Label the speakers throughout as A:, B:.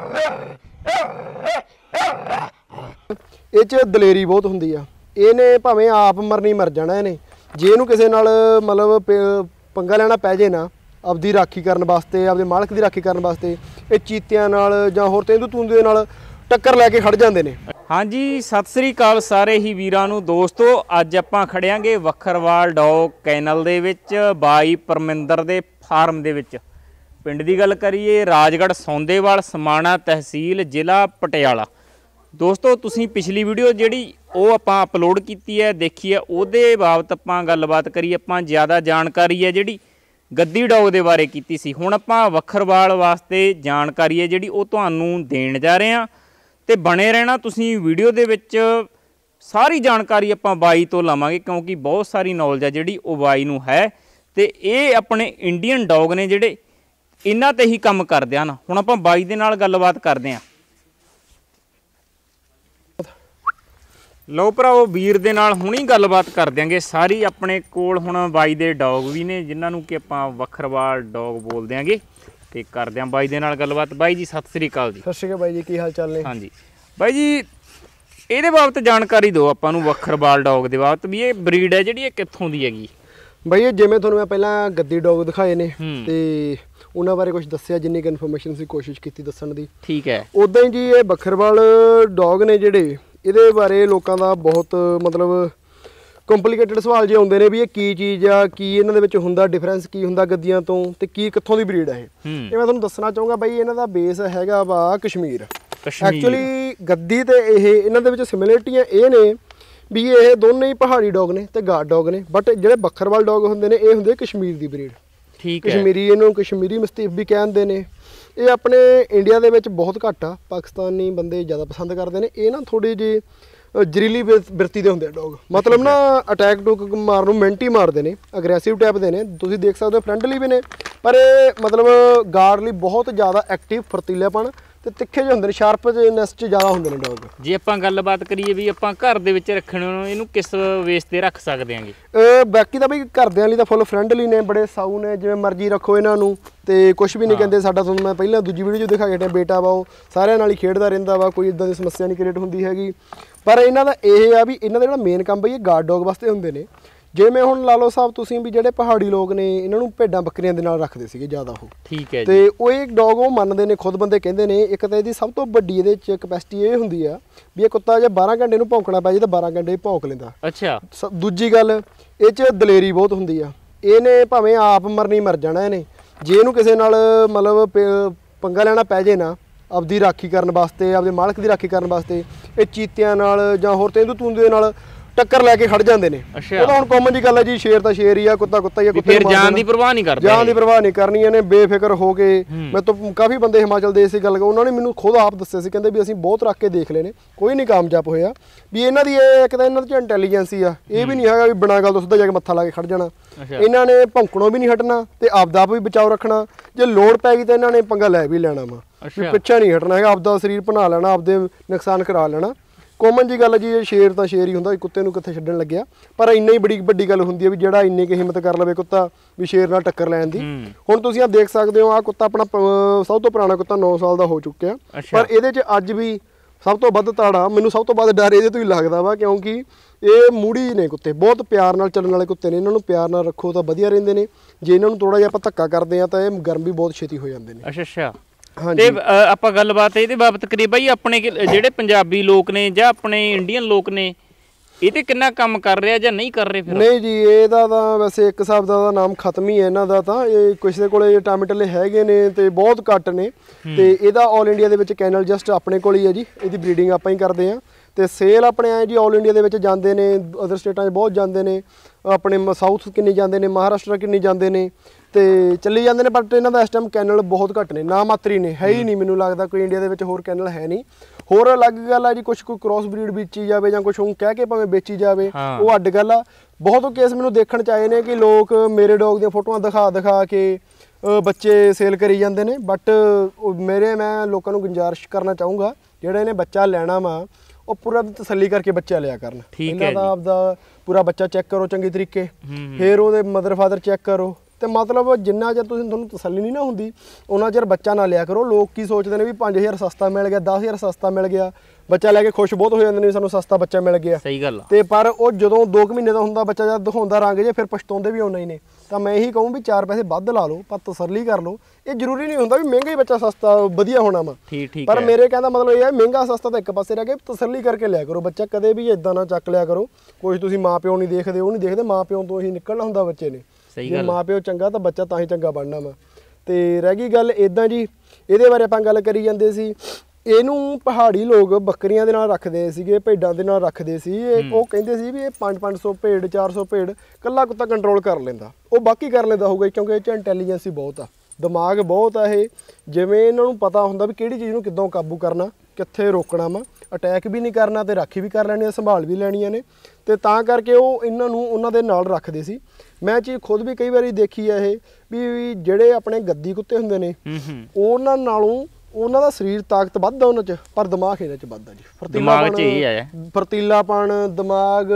A: ਇਹ 'ਚ ਦਲੇਰੀ ਬਹੁਤ ਹੁੰਦੀ ਆ। ਇਹਨੇ ਭਾਵੇਂ ਆਪ ਮਰਨੀ ਮਰ ਜਾਣਾ ਇਹਨੇ, ਜੇ ਇਹਨੂੰ ਕਿਸੇ ਨਾਲ ਮਤਲਬ ਪੰਗਾ ਲੈਣਾ ਪੈ ਜੇ ਨਾ ਆਪਦੀ ਰਾਖੀ ਕਰਨ ਵਾਸਤੇ, ਆਪਦੇ ਮਾਲਕ ਦੀ ਰਾਖੀ ਕਰਨ ਵਾਸਤੇ, ਇਹ ਚੀਤਿਆਂ ਨਾਲ ਜਾਂ ਹੋਰ ਤੇਂਦੂ ਤੂੰਦੇ ਨਾਲ ਟੱਕਰ ਲੈ ਕੇ ਖੜ ਜਾਂਦੇ ਨੇ।
B: ਹਾਂਜੀ, ਸਤਿ ਸ੍ਰੀ ਅਕਾਲ ਸਾਰੇ ਹੀ ਵੀਰਾਂ ਨੂੰ। ਦੋਸਤੋ, ਅੱਜ ਆਪਾਂ ਖੜਿਆਂਗੇ ਵੱਖਰਵਾਲ ਡੌਗ ਕੈਨਲ ਦੇ ਵਿੱਚ, ਬਾਈ ਪਰਮਿੰਦਰ ਦੇ ਫਾਰਮ ਦੇ ਵਿੱਚ। ਪਿੰਡ ਦੀ ਗੱਲ ਕਰੀਏ ਰਾਜਗੜ੍ਹ ਸੌਂਦੇਵਾਲ, ਸਮਾਣਾ ਤਹਿਸੀਲ, ਜ਼ਿਲ੍ਹਾ ਪਟਿਆਲਾ। ਦੋਸਤੋ, ਤੁਸੀਂ ਪਿਛਲੀ ਵੀਡੀਓ ਜਿਹੜੀ ਉਹ ਆਪਾਂ ਅਪਲੋਡ ਕੀਤੀ ਹੈ, ਦੇਖੀ ਹੈ, ਉਹਦੇ ਬਾਬਤ ਆਪਾਂ ਗੱਲਬਾਤ ਕਰੀ। ਆਪਾਂ ਜ਼ਿਆਦਾ ਜਾਣਕਾਰੀ ਹੈ ਜਿਹੜੀ ਗੱਦੀ ਡੌਗ ਦੇ ਬਾਰੇ ਕੀਤੀ ਸੀ। ਹੁਣ ਆਪਾਂ ਵੱਖਰਵਾਲ ਵਾਸਤੇ ਜਾਣਕਾਰੀ ਹੈ ਜਿਹੜੀ ਉਹ ਤੁਹਾਨੂੰ ਦੇਣ ਜਾ ਰਹੇ ਹਾਂ, ਤੇ ਬਣੇ ਰਹਿਣਾ ਤੁਸੀਂ ਵੀਡੀਓ ਦੇ ਵਿੱਚ। ਸਾਰੀ ਜਾਣਕਾਰੀ ਆਪਾਂ ਬਾਈ ਤੋਂ ਲਵਾਂਗੇ, ਕਿਉਂਕਿ ਬਹੁਤ ਸਾਰੀ ਨੌਲੇਜ ਹੈ ਜਿਹੜੀ ਉਹ ਬਾਈ ਨੂੰ ਹੈ, ਤੇ ਇਹ ਆਪਣੇ ਇੰਡੀਅਨ ਡੌਗ ਨੇ ਜਿਹੜੇ ਇਹਨਾਂ ਤੇ ਹੀ ਕੰਮ ਕਰਦੇ ਹਨ। ਹੁਣ ਆਪਾਂ ਬਾਈ ਦੇ ਨਾਲ ਗੱਲਬਾਤ ਕਰਦੇ ਹਾਂ। ਲਓ ਭਰਾਓ, ਵੀਰ ਦੇ ਨਾਲ ਹੁਣੀ ਗੱਲਬਾਤ ਕਰ ਦਿਆਂਗੇ ਸਾਰੀ। ਆਪਣੇ ਕੋਲ ਹੁਣ ਬਾਈ ਦੇ ਡੌਗ ਵੀ ਨੇ ਜਿਨ੍ਹਾਂ ਨੂੰ ਕਿ ਆਪਾਂ ਵੱਖਰਵਾਲ ਡੌਗ ਬੋਲ ਦਿਆਂਗੇ, ਤੇ ਕਰਦੇ ਆਂ ਬਾਈ ਦੇ ਨਾਲ ਗੱਲਬਾਤ। ਬਾਈ ਜੀ ਸਤਿ ਸ੍ਰੀ ਅਕਾਲ ਜੀ।
A: ਸਤਿ ਸ਼੍ਰੀ ਅਕਾਲ ਬਾਈ ਜੀ, ਕੀ ਹਾਲ ਚਾਲ ਨੇ?
B: ਹਾਂਜੀ ਬਾਈ ਜੀ, ਇਹਦੇ ਬਾਬਤ ਜਾਣਕਾਰੀ ਦਿਓ ਆਪਾਂ ਨੂੰ, ਵੱਖਰਵਾਲ ਡੌਗ ਦੇ ਬਾਬਤ, ਵੀ ਇਹ ਬਰੀਡ ਹੈ ਜਿਹੜੀ ਇਹ ਕਿੱਥੋਂ ਦੀ ਹੈਗੀ?
A: ਬਾਈ ਇਹ ਜਿਵੇਂ ਤੁਹਾਨੂੰ ਮੈਂ ਪਹਿਲਾਂ ਗੱਦੀ ਡੌਗ ਦਿਖਾਏ ਨੇ ਤੇ ਉਹਨਾਂ ਬਾਰੇ ਕੁਝ ਦੱਸਿਆ, ਜਿੰਨੀ ਕੁ ਇਨਫੋਰਮੇਸ਼ਨ ਸੀ ਕੋਸ਼ਿਸ਼ ਕੀਤੀ ਦੱਸਣ ਦੀ।
B: ਠੀਕ ਹੈ।
A: ਉੱਦਾਂ ਹੀ ਜੀ ਇਹ ਵੱਖਰਵਾਲ ਡੌਗ ਨੇ ਜਿਹੜੇ, ਇਹਦੇ ਬਾਰੇ ਲੋਕਾਂ ਦਾ ਬਹੁਤ ਮਤਲਬ ਕੰਪਲਿਕੇਟਡ ਸਵਾਲ ਜੇ ਆਉਂਦੇ ਨੇ ਵੀ ਇਹ ਕੀ ਚੀਜ਼ ਆ, ਕੀ ਇਹਨਾਂ ਦੇ ਵਿੱਚ ਹੁੰਦਾ, ਡਿਫਰੈਂਸ ਕੀ ਹੁੰਦਾ ਗੱਦੀਆਂ ਤੋਂ, ਤੇ ਕੀ ਕਿੱਥੋਂ ਦੀ ਬਰੀਡ ਹੈ ਇਹ ਮੈਂ ਤੁਹਾਨੂੰ ਦੱਸਣਾ ਚਾਹੂੰਗਾ। ਬਾਈ ਇਹਨਾਂ ਦਾ ਬੇਸ ਹੈਗਾ ਵਾ ਕਸ਼ਮੀਰ। ਐਕਚੁਅਲੀ ਗੱਦੀ ਤੇ ਇਹ ਇਹਨਾਂ ਦੇ ਵਿੱਚ ਸਿਮਿਲਰਿਟੀਆਂ ਇਹ ਨੇ ਵੀ ਇਹ ਦੋਨੇ ਹੀ ਪਹਾੜੀ ਡੌਗ ਨੇ ਤੇ ਗਾਰਡ ਡੌਗ ਨੇ, ਬਟ ਜਿਹੜੇ ਵੱਖਰਵਾਲ ਡੌਗ ਹੁੰਦੇ ਨੇ ਇਹ ਹੁੰਦੇ ਕਸ਼ਮੀਰ ਦੀ ਬਰੀਡ।
B: ਠੀਕ ਹੈ।
A: ਕਸ਼ਮੀਰੀ, ਇਹਨੂੰ ਕਸ਼ਮੀਰੀ ਮਸਤੀਫ ਵੀ ਕਹਿੰਦੇ ਨੇ। ਇਹ ਆਪਣੇ ਇੰਡੀਆ ਦੇ ਵਿੱਚ ਬਹੁਤ ਘੱਟ ਆ, ਪਾਕਿਸਤਾਨੀ ਬੰਦੇ ਜ਼ਿਆਦਾ ਪਸੰਦ ਕਰਦੇ ਨੇ। ਇਹ ਨਾ ਥੋੜੀ ਜਿਹੀ ਜ਼ਰੀਲੀ ਬਿਰਤੀ ਦੇ ਹੁੰਦੇ ਆ ਡੌਗ, ਮਤਲਬ ਨਾ ਅਟੈਕ ਟੂਕ ਮਾਰਨ ਨੂੰ ਮਿੰਟ ਹੀ ਮਾਰਦੇ ਨੇ, ਅਗਰੈਸਿਵ ਟਾਈਪ ਦੇ ਨੇ। ਤੁਸੀਂ ਦੇਖ ਸਕਦੇ ਹੋ ਫਰੈਂਡਲੀ ਵੀ ਨੇ, ਪਰ ਇਹ ਮਤਲਬ ਗਾਰਡ ਲਈ ਬਹੁਤ ਜ਼ਿਆਦਾ ਐਕਟਿਵ, ਫਰਤੀਲਾਪਣ ਤੇ ਤਿੱਖੇ ਜਿਹੇ ਹੁੰਦੇ ਨੇ, ਸ਼ਾਰਪਨੈਸ 'ਚ ਜ਼ਿਆਦਾ ਹੁੰਦੇ ਨੇ ਡੌਗ।
B: ਜੇ ਆਪਾਂ ਗੱਲਬਾਤ ਕਰੀਏ ਵੀ ਆਪਾਂ ਘਰ ਦੇ ਵਿੱਚ ਰੱਖਣ ਨੂੰ ਇਹਨੂੰ ਕਿਸ ਵੇਸ ਤੇ ਰੱਖ ਸਕਦੇ ਆਂਗੇ?
A: ਬਾਕੀ ਤਾਂ ਬਈ ਘਰਦਿਆਂ ਲਈ ਤਾਂ ਫੁੱਲ ਫਰੈਂਡਲੀ ਨੇ, ਬੜੇ ਸਾਊ ਨੇ, ਜਿਵੇਂ ਮਰਜ਼ੀ ਰੱਖੋ ਇਹਨਾਂ ਨੂੰ ਤੇ ਕੁਝ ਵੀ ਨਹੀਂ ਕਹਿੰਦੇ। ਸਾਡਾ ਤੁਹਾਨੂੰ ਮੈਂ ਪਹਿਲਾਂ ਦੂਜੀ ਵੀਡੀਓ 'ਚ ਦਿਖਾ ਕੇ ਹਟਿਆ, ਬੇਟਾ ਵਾ ਉਹ ਸਾਰਿਆਂ ਨਾਲ ਹੀ ਖੇਡਦਾ ਰਹਿੰਦਾ ਵਾ, ਕੋਈ ਇਦਾਂ ਦੀ ਸਮੱਸਿਆ ਨਹੀਂ ਕ੍ਰੀਏਟ ਹੁੰਦੀ ਹੈਗੀ। ਪਰ ਇਹਨਾਂ ਦਾ ਇਹ ਆ ਵੀ ਇਹਨਾਂ ਦਾ ਜਿਹੜਾ ਮੇਨ ਕੰਮ ਬਈ ਇਹ ਗਾਰਡ ਡੌਗ ਵਾਸਤੇ ਹੁੰਦੇ ਨੇ। ਜਿਵੇਂ ਹੁਣ ਲਾ ਲਓ ਸਾਹਿਬ ਤੁਸੀਂ ਵੀ ਜਿਹੜੇ ਪਹਾੜੀ ਲੋਕ ਨੇ ਇਹਨਾਂ ਨੂੰ ਭੇਡਾਂ ਬੱਕਰੀਆਂ ਦੇ ਨਾਲ ਰੱਖਦੇ ਸੀਗੇ ਜ਼ਿਆਦਾ ਉਹ।
B: ਠੀਕ ਹੈ ਜੀ।
A: ਤੇ ਉਹ ਇੱਕ ਡੌਗ ਉਹ ਮੰਨਦੇ ਨੇ, ਖੁਦ ਬੰਦੇ ਕਹਿੰਦੇ ਨੇ। ਇੱਕ ਤਾਂ ਇਹਦੀ ਸਭ ਤੋਂ ਵੱਡੀ ਇਹਦੇ 'ਚ ਕਪੈਸਿਟੀ ਇਹ ਹੁੰਦੀ ਆ ਵੀ ਇਹ ਕੁੱਤਾ ਜੇ 12 ਘੰਟੇ ਨੂੰ ਭੌਂਕਣਾ ਪੈ ਜੇ ਤਾਂ 12 ਘੰਟੇ ਭੌਂਕ ਲੈਂਦਾ।
B: ਅੱਛਾ।
A: ਦੂਜੀ ਗੱਲ, ਇਹ 'ਚ ਦਲੇਰੀ ਬਹੁਤ ਹੁੰਦੀ ਆ। ਇਹਨੇ ਭਾਵੇਂ ਆਪ ਮਰਨੀ ਮਰ ਜਾਣਾ ਇਹਨੇ, ਜੇ ਇਹਨੂੰ ਕਿਸੇ ਨਾਲ ਮਤਲਬ ਪੰਗਾ ਲੈਣਾ ਪੈ ਜੇ ਨਾ ਆਪਦੀ ਰਾਖੀ ਕਰਨ ਵਾਸਤੇ, ਆਪਦੇ ਮਾਲਕ ਦੀ ਰਾਖੀ ਕਰਨ ਵਾਸਤੇ, ਇਹ ਚੀਤਿਆਂ ਨਾਲ ਜਾਂ ਹੋਰ ਤੇਂਦੂ ਤੂੰਦੇ ਨਾਲ ਟੱਕਰ ਲੈ ਕੇ ਖੜ ਜਾਂਦੇ ਨੇ। ਉਹ ਤਾਂ ਹੁਣ ਕਾਮਨ ਜੀ ਗੱਲ ਹੈ ਜੀ, ਸ਼ੇਰ ਤਾਂ ਸ਼ੇਰ ਹੀ ਆ, ਕੁੱਤਾ ਕੁੱਤਾ ਹੀ ਆ।
B: ਫਿਰ ਜਾਨ ਦੀ ਪਰਵਾਹ ਨਹੀਂ ਕਰਦੇ,
A: ਜਾਨ ਦੀ ਪਰਵਾਹ ਨਹੀਂ ਕਰਨੀ ਇਹਨੇ, ਬੇਫਿਕਰ ਹੋ ਕੇ। ਮੈਂ ਤਾਂ ਕਾਫੀ ਬੰਦੇ ਹਿਮਾਚਲ ਦੇ ਇਸੇ ਗੱਲ, ਉਹਨਾਂ ਨੇ ਮੈਨੂੰ ਖੁਦ ਆਪ ਦੱਸਿਆ ਸੀ, ਕਹਿੰਦੇ ਵੀ ਅਸੀਂ ਬਹੁਤ ਰੱਖ ਕੇ ਦੇਖ ਲਏ ਨੇ, ਕੋਈ ਨਹੀਂ ਕਾਮਯਾਬ ਹੋਇਆ। ਵੀ ਇਹਨਾਂ ਦੀ ਇਹ ਇੱਕ ਤਾਂ ਇਹਨਾਂ 'ਚ ਇੰਟੈਲੀਜੈਂਸ ਹੀ ਆ, ਇਹ ਵੀ ਨਹੀਂ ਹੈਗਾ ਵੀ ਬਿਨਾਂ ਗੱਲ ਤੋਂ ਸਿੱਧਾ ਜਾ ਕੇ ਮੱਥਾ ਲਾ ਕੇ ਖੜ ਜਾਣਾ। ਇਹਨਾਂ ਨੇ ਭੌਂਕਣੋਂ ਵੀ ਨਹੀਂ ਹਟਣਾ ਤੇ ਆਪਦਾ ਆਪ ਵੀ ਬਚਾਓ ਰੱਖਣਾ। ਜੇ ਲੋੜ ਪੈ ਗਈ ਤਾਂ ਇਹਨਾਂ ਨੇ ਪੰਗਾ ਲੈ ਵੀ ਲੈਣਾ ਵਾ, ਪਿੱਛਾ ਨਹੀਂ ਹਟਣਾ ਹੈਗਾ, ਆਪਦਾ ਸਰੀਰ ਬਣਾ ਲੈਣਾ, ਆਪਦੇ ਨੁਕਸਾਨ ਕਰਾ ਲੈਣਾ। ਕਾਮਨ ਜੀ ਗੱਲ ਹੈ ਜੀ, ਇਹ ਸ਼ੇਰ ਤਾਂ ਸ਼ੇਰ ਹੀ ਹੁੰਦਾ, ਕੁੱਤੇ ਨੂੰ ਕਿੱਥੇ ਛੱਡਣ ਲੱਗਿਆ। ਪਰ ਇੰਨੀ ਹੀ ਬੜੀ ਵੱਡੀ ਗੱਲ ਹੁੰਦੀ ਹੈ ਵੀ ਜਿਹੜਾ ਇੰਨੀ ਕੁ ਹਿੰਮਤ ਕਰ ਲਵੇ ਕੁੱਤਾ ਵੀ ਸ਼ੇਰ ਨਾਲ ਟੱਕਰ ਲੈਣ ਦੀ। ਹੁਣ ਤੁਸੀਂ ਆ ਦੇਖ ਸਕਦੇ ਹੋ, ਆਹ ਕੁੱਤਾ ਆਪਣਾ ਸਭ ਤੋਂ ਪੁਰਾਣਾ ਕੁੱਤਾ 9 ਸਾਲ ਦਾ ਹੋ ਚੁੱਕਿਆ, ਪਰ ਇਹਦੇ 'ਚ ਅੱਜ ਵੀ ਸਭ ਤੋਂ ਵੱਧ ਤਾੜਾ, ਮੈਨੂੰ ਸਭ ਤੋਂ ਵੱਧ ਡਰ ਇਹਦੇ ਤੋਂ ਹੀ ਲੱਗਦਾ ਵਾ, ਕਿਉਂਕਿ ਇਹ ਮੂੜੀ ਨੇ ਕੁੱਤੇ, ਬਹੁਤ ਪਿਆਰ ਨਾਲ ਚੱਲਣ ਵਾਲੇ ਕੁੱਤੇ ਨੇ। ਇਹਨਾਂ ਨੂੰ ਪਿਆਰ ਨਾਲ ਰੱਖੋ ਤਾਂ ਵਧੀਆ ਰਹਿੰਦੇ ਨੇ, ਜੇ ਇਹਨਾਂ ਨੂੰ ਥੋੜਾ ਜਿਹਾ ਆਪਾਂ ਧੱਕਾ ਕਰਦੇ ਆ ਤਾਂ ਇਹ ਗਰਮ ਵੀ ਬਹੁਤ ਛੇਤੀ ਹੋ ਜਾਂਦੇ ਨੇ।
B: ਅੱਛਾ ਅੱਛਾ। ਤੇ ਆਪਾਂ ਗੱਲਬਾਤ ਇਹਦੇ ਬਾਬਤ ਕਰੀਏ ਬਾਈ, ਆਪਣੇ ਜਿਹੜੇ ਪੰਜਾਬੀ ਲੋਕ ਨੇ ਜਾਂ ਆਪਣੇ ਇੰਡੀਅਨ ਲੋਕ ਨੇ, ਇਹ ਤੇ ਕਿੰਨਾ ਕੰਮ ਕਰ ਰਿਹਾ ਜਾਂ ਨਹੀਂ ਕਰ ਰਹੇ? ਫਿਰ
A: ਨਹੀਂ ਜੀ, ਇਹਦਾ ਤਾਂ ਵੈਸੇ ਇੱਕ ਹਿਸਾਬ ਦਾ ਨਾਮ ਖਤਮ ਹੀ ਹੈ ਇਹਨਾਂ ਦਾ। ਤਾਂ ਇਹ ਕਿਸੇ ਕੋਲੇ ਟਾਮੇਟਲੇ ਹੈਗੇ ਨੇ ਤੇ ਬਹੁਤ ਘੱਟ ਨੇ, ਤੇ ਇਹਦਾ ਆਲ ਇੰਡੀਆ ਦੇ ਵਿੱਚ ਕੈਨਲ ਜਸਟ ਆਪਣੇ ਕੋਲ ਹੀ ਹੈ ਜੀ। ਇਹਦੀ ਬਰੀਡਿੰਗ ਆਪਾਂ ਹੀ ਕਰਦੇ ਹਾਂ ਤੇ ਸੇਲ ਆਪਣੇ ਆਏ ਜੀ ਆਲ ਇੰਡੀਆ ਦੇ ਵਿੱਚ ਜਾਂਦੇ ਨੇ, ਅਦਰ ਸਟੇਟਾਂ 'ਚ ਬਹੁਤ ਜਾਂਦੇ ਨੇ, ਆਪਣੇ ਸਾਊਥ ਕਿੰਨੀ ਜਾਂਦੇ ਨੇ, ਮਹਾਰਾਸ਼ਟਰ ਕਿੰਨੀ ਜਾਂਦੇ ਨੇ ਤੇ ਚੱਲੀ ਜਾਂਦੇ ਨੇ। ਬਟ ਇਹਨਾਂ ਦਾ ਇਸ ਟਾਈਮ ਕੈਨਲ ਬਹੁਤ ਘੱਟ ਨੇ, ਨਾ ਮਾਤਰੀ ਨੇ, ਹੈ ਹੀ ਨਹੀਂ। ਮੈਨੂੰ ਲੱਗਦਾ ਕੋਈ ਇੰਡੀਆ ਦੇ ਵਿੱਚ ਹੋਰ ਕੈਨਲ ਹੈ ਨਹੀਂ। ਹੋਰ ਅਲੱਗ ਗੱਲ ਆ ਜੀ, ਕੁਛ ਕੋਈ ਕ੍ਰੋਸ ਬਰੀਡ ਵੇਚੀ ਜਾਵੇ ਜਾਂ ਕੁਛ ਕਹਿ ਕੇ ਭਾਵੇਂ ਵੇਚੀ ਜਾਵੇ, ਉਹ ਅੱਡ ਗੱਲ ਆ। ਬਹੁਤ ਕੇਸ ਮੈਨੂੰ ਦੇਖਣ 'ਚ ਆਏ ਨੇ ਕਿ ਲੋਕ ਮੇਰੇ ਡੌਗ ਦੀਆਂ ਫੋਟੋਆਂ ਦਿਖਾ ਕੇ ਬੱਚੇ ਸੇਲ ਕਰੀ ਜਾਂਦੇ ਨੇ। ਬਟ ਮੈਂ ਲੋਕਾਂ ਨੂੰ ਗੁਜ਼ਾਰਿਸ਼ ਕਰਨਾ ਚਾਹੂੰਗਾ, ਜਿਹੜਾ ਇਹਨੇ ਬੱਚਾ ਲੈਣਾ ਵਾ ਉਹ ਪੂਰਾ ਤਸੱਲੀ ਕਰਕੇ ਬੱਚਾ ਲਿਆ ਕਰਨ। ਇਹਨਾਂ ਦਾ ਆਪਦਾ ਪੂਰਾ ਬੱਚਾ ਚੈੱਕ ਕਰੋ ਚੰਗੇ ਤਰੀਕੇ, ਫਿਰ ਉਹਦੇ ਮਦਰ ਫਾਦਰ ਚੈੱਕ ਕਰੋ, ਤੇ ਮਤਲਬ ਜਿੰਨਾ ਚਿਰ ਤੁਹਾਨੂੰ ਤਸੱਲੀ ਨਹੀਂ ਨਾ ਹੁੰਦੀ ਉਹਨਾਂ ਚਿਰ ਬੱਚਾ ਨਾ ਲਿਆ ਕਰੋ। ਲੋਕ ਕੀ ਸੋਚਦੇ ਨੇ ਵੀ 5000 ਸਸਤਾ ਮਿਲ ਗਿਆ, 10000 ਸਸਤਾ ਮਿਲ ਗਿਆ, ਬੱਚਾ ਲੈ ਕੇ ਖੁਸ਼ ਬਹੁਤ ਹੋ ਜਾਂਦੇ ਨੇ ਸਾਨੂੰ ਸਸਤਾ ਬੱਚਾ ਮਿਲ ਗਿਆ।
B: ਸਹੀ ਗੱਲ ਆ।
A: ਤੇ ਪਰ ਉਹ ਜਦੋਂ 2 ਮਹੀਨੇ ਦਾ ਹੁੰਦਾ ਬੱਚਾ ਜਦ ਦਿਖਾਉਂਦਾ ਰੰਗ ਜੇ ਫਿਰ ਪਛਤਾਉਂਦੇ ਵੀ ਉਹਨਾਂ ਹੀ ਨੇ। ਤਾਂ ਮੈਂ ਇਹੀ ਕਹੂੰ ਵੀ 4 ਪੈਸੇ ਵੱਧ ਲਾ ਲਓ ਪਰ ਤਸੱਲੀ ਕਰ ਲਓ। ਇਹ ਜ਼ਰੂਰੀ ਨਹੀਂ ਹੁੰਦਾ ਵੀ ਮਹਿੰਗਾ ਹੀ ਬੱਚਾ ਸਸਤਾ ਵਧੀਆ ਹੋਣਾ ਵਾ।
B: ਠੀਕ
A: ਪਰ ਮੇਰੇ ਕਹਿੰਦਾ ਮਤਲਬ ਇਹ ਹੈ ਮਹਿੰਗਾ ਸਸਤਾ ਤਾਂ ਇੱਕ ਪਾਸੇ ਰਹਿ ਗਿਆ, ਤਸੱਲੀ ਕਰਕੇ ਲਿਆ ਕਰੋ। ਬੱਚਾ ਕਦੇ ਵੀ ਇਦਾਂ ਨਾ ਚੱਕ ਲਿਆ ਕਰੋ। ਕੁਝ ਤੁਸੀਂ ਮਾਂ ਪਿਓ ਨਹੀਂ ਦੇਖਦੇ, ਉਹ ਨਹੀਂ ਦੇਖਦੇ, ਮਾਂ ਪਿਓ ਤੋਂ ਹੀ ਨਿਕਲਣਾ ਹੁੰਦਾ ਬੱਚੇ ਨੇ। ਜੇ ਮਾਂ ਪਿਓ ਚੰਗਾ ਤਾਂ ਬੱਚਾ ਤਾਂ ਹੀ ਚੰਗਾ ਬਣਨਾ ਵਾ। ਤੇ ਰਹਿ ਗਈ ਗੱਲ ਇਦਾਂ ਜੀ, ਇਹਦੇ ਬਾਰੇ ਆਪਾਂ ਗੱਲ ਕਰੀ ਜਾਂਦੇ ਸੀ। ਇਹਨੂੰ ਪਹਾੜੀ ਲੋਕ ਬੱਕਰੀਆਂ ਦੇ ਨਾਲ ਰੱਖਦੇ ਸੀਗੇ, ਭੇਡਾਂ ਦੇ ਨਾਲ ਰੱਖਦੇ ਸੀ। ਉਹ ਕਹਿੰਦੇ ਸੀ ਵੀ ਇਹ 500 ਭੇਡ 400 ਭੇਡ ਕੱਲਾ ਕੁੱਤਾ ਕੰਟਰੋਲ ਕਰ ਲੈਂਦਾ, ਉਹ ਬਾਕੀ ਕਰ ਲੈਂਦਾ ਹੋਊਗਾ ਕਿਉਂਕਿ ਇਹ 'ਚ ਇੰਟੈਲੀਜੈਂਸ ਹੀ ਬਹੁਤ ਆ, ਦਿਮਾਗ ਬਹੁਤ ਆ। ਇਹ ਜਿਵੇਂ ਇਹਨਾਂ ਨੂੰ ਪਤਾ ਹੁੰਦਾ ਵੀ ਕਿਹੜੀ ਚੀਜ਼ ਨੂੰ ਕਿੱਦਾਂ ਕਾਬੂ ਕਰਨਾ, ਕਿੱਥੇ ਰੋਕਣਾ ਵਾ, ਅਟੈਕ ਵੀ ਨਹੀਂ ਕਰਨਾ ਤੇ ਰਾਖੀ ਵੀ ਕਰ ਲੈਣੀ ਆ, ਸੰਭਾਲ ਵੀ ਲੈਣੀਆਂ ਨੇ। ਤੇ ਤਾਂ ਕਰਕੇ ਉਹ ਇਹਨਾਂ ਨੂੰ ਉਹਨਾਂ ਦੇ ਨਾਲ ਰੱਖਦੇ ਸੀ। ਮੈਂ ਚੀਜ਼ ਖੁਦ ਵੀ ਕਈ ਵਾਰੀ ਦੇਖੀ ਆ ਇਹ ਵੀ ਜਿਹੜੇ ਆਪਣੇ ਗੱਦੀ ਕੁੱਤੇ ਹੁੰਦੇ ਨੇ ਉਹਨਾਂ ਨਾਲੋਂ ਉਹਨਾਂ ਦਾ ਸਰੀਰ ਤਾਕਤ ਵੱਧ ਆ ਉਹਨਾਂ 'ਚ, ਪਰ ਦਿਮਾਗ ਇਹਨਾਂ 'ਚ ਵੱਧ ਆ ਜੀ। ਫਰਤੀਲਾਪਣ, ਦਿਮਾਗ,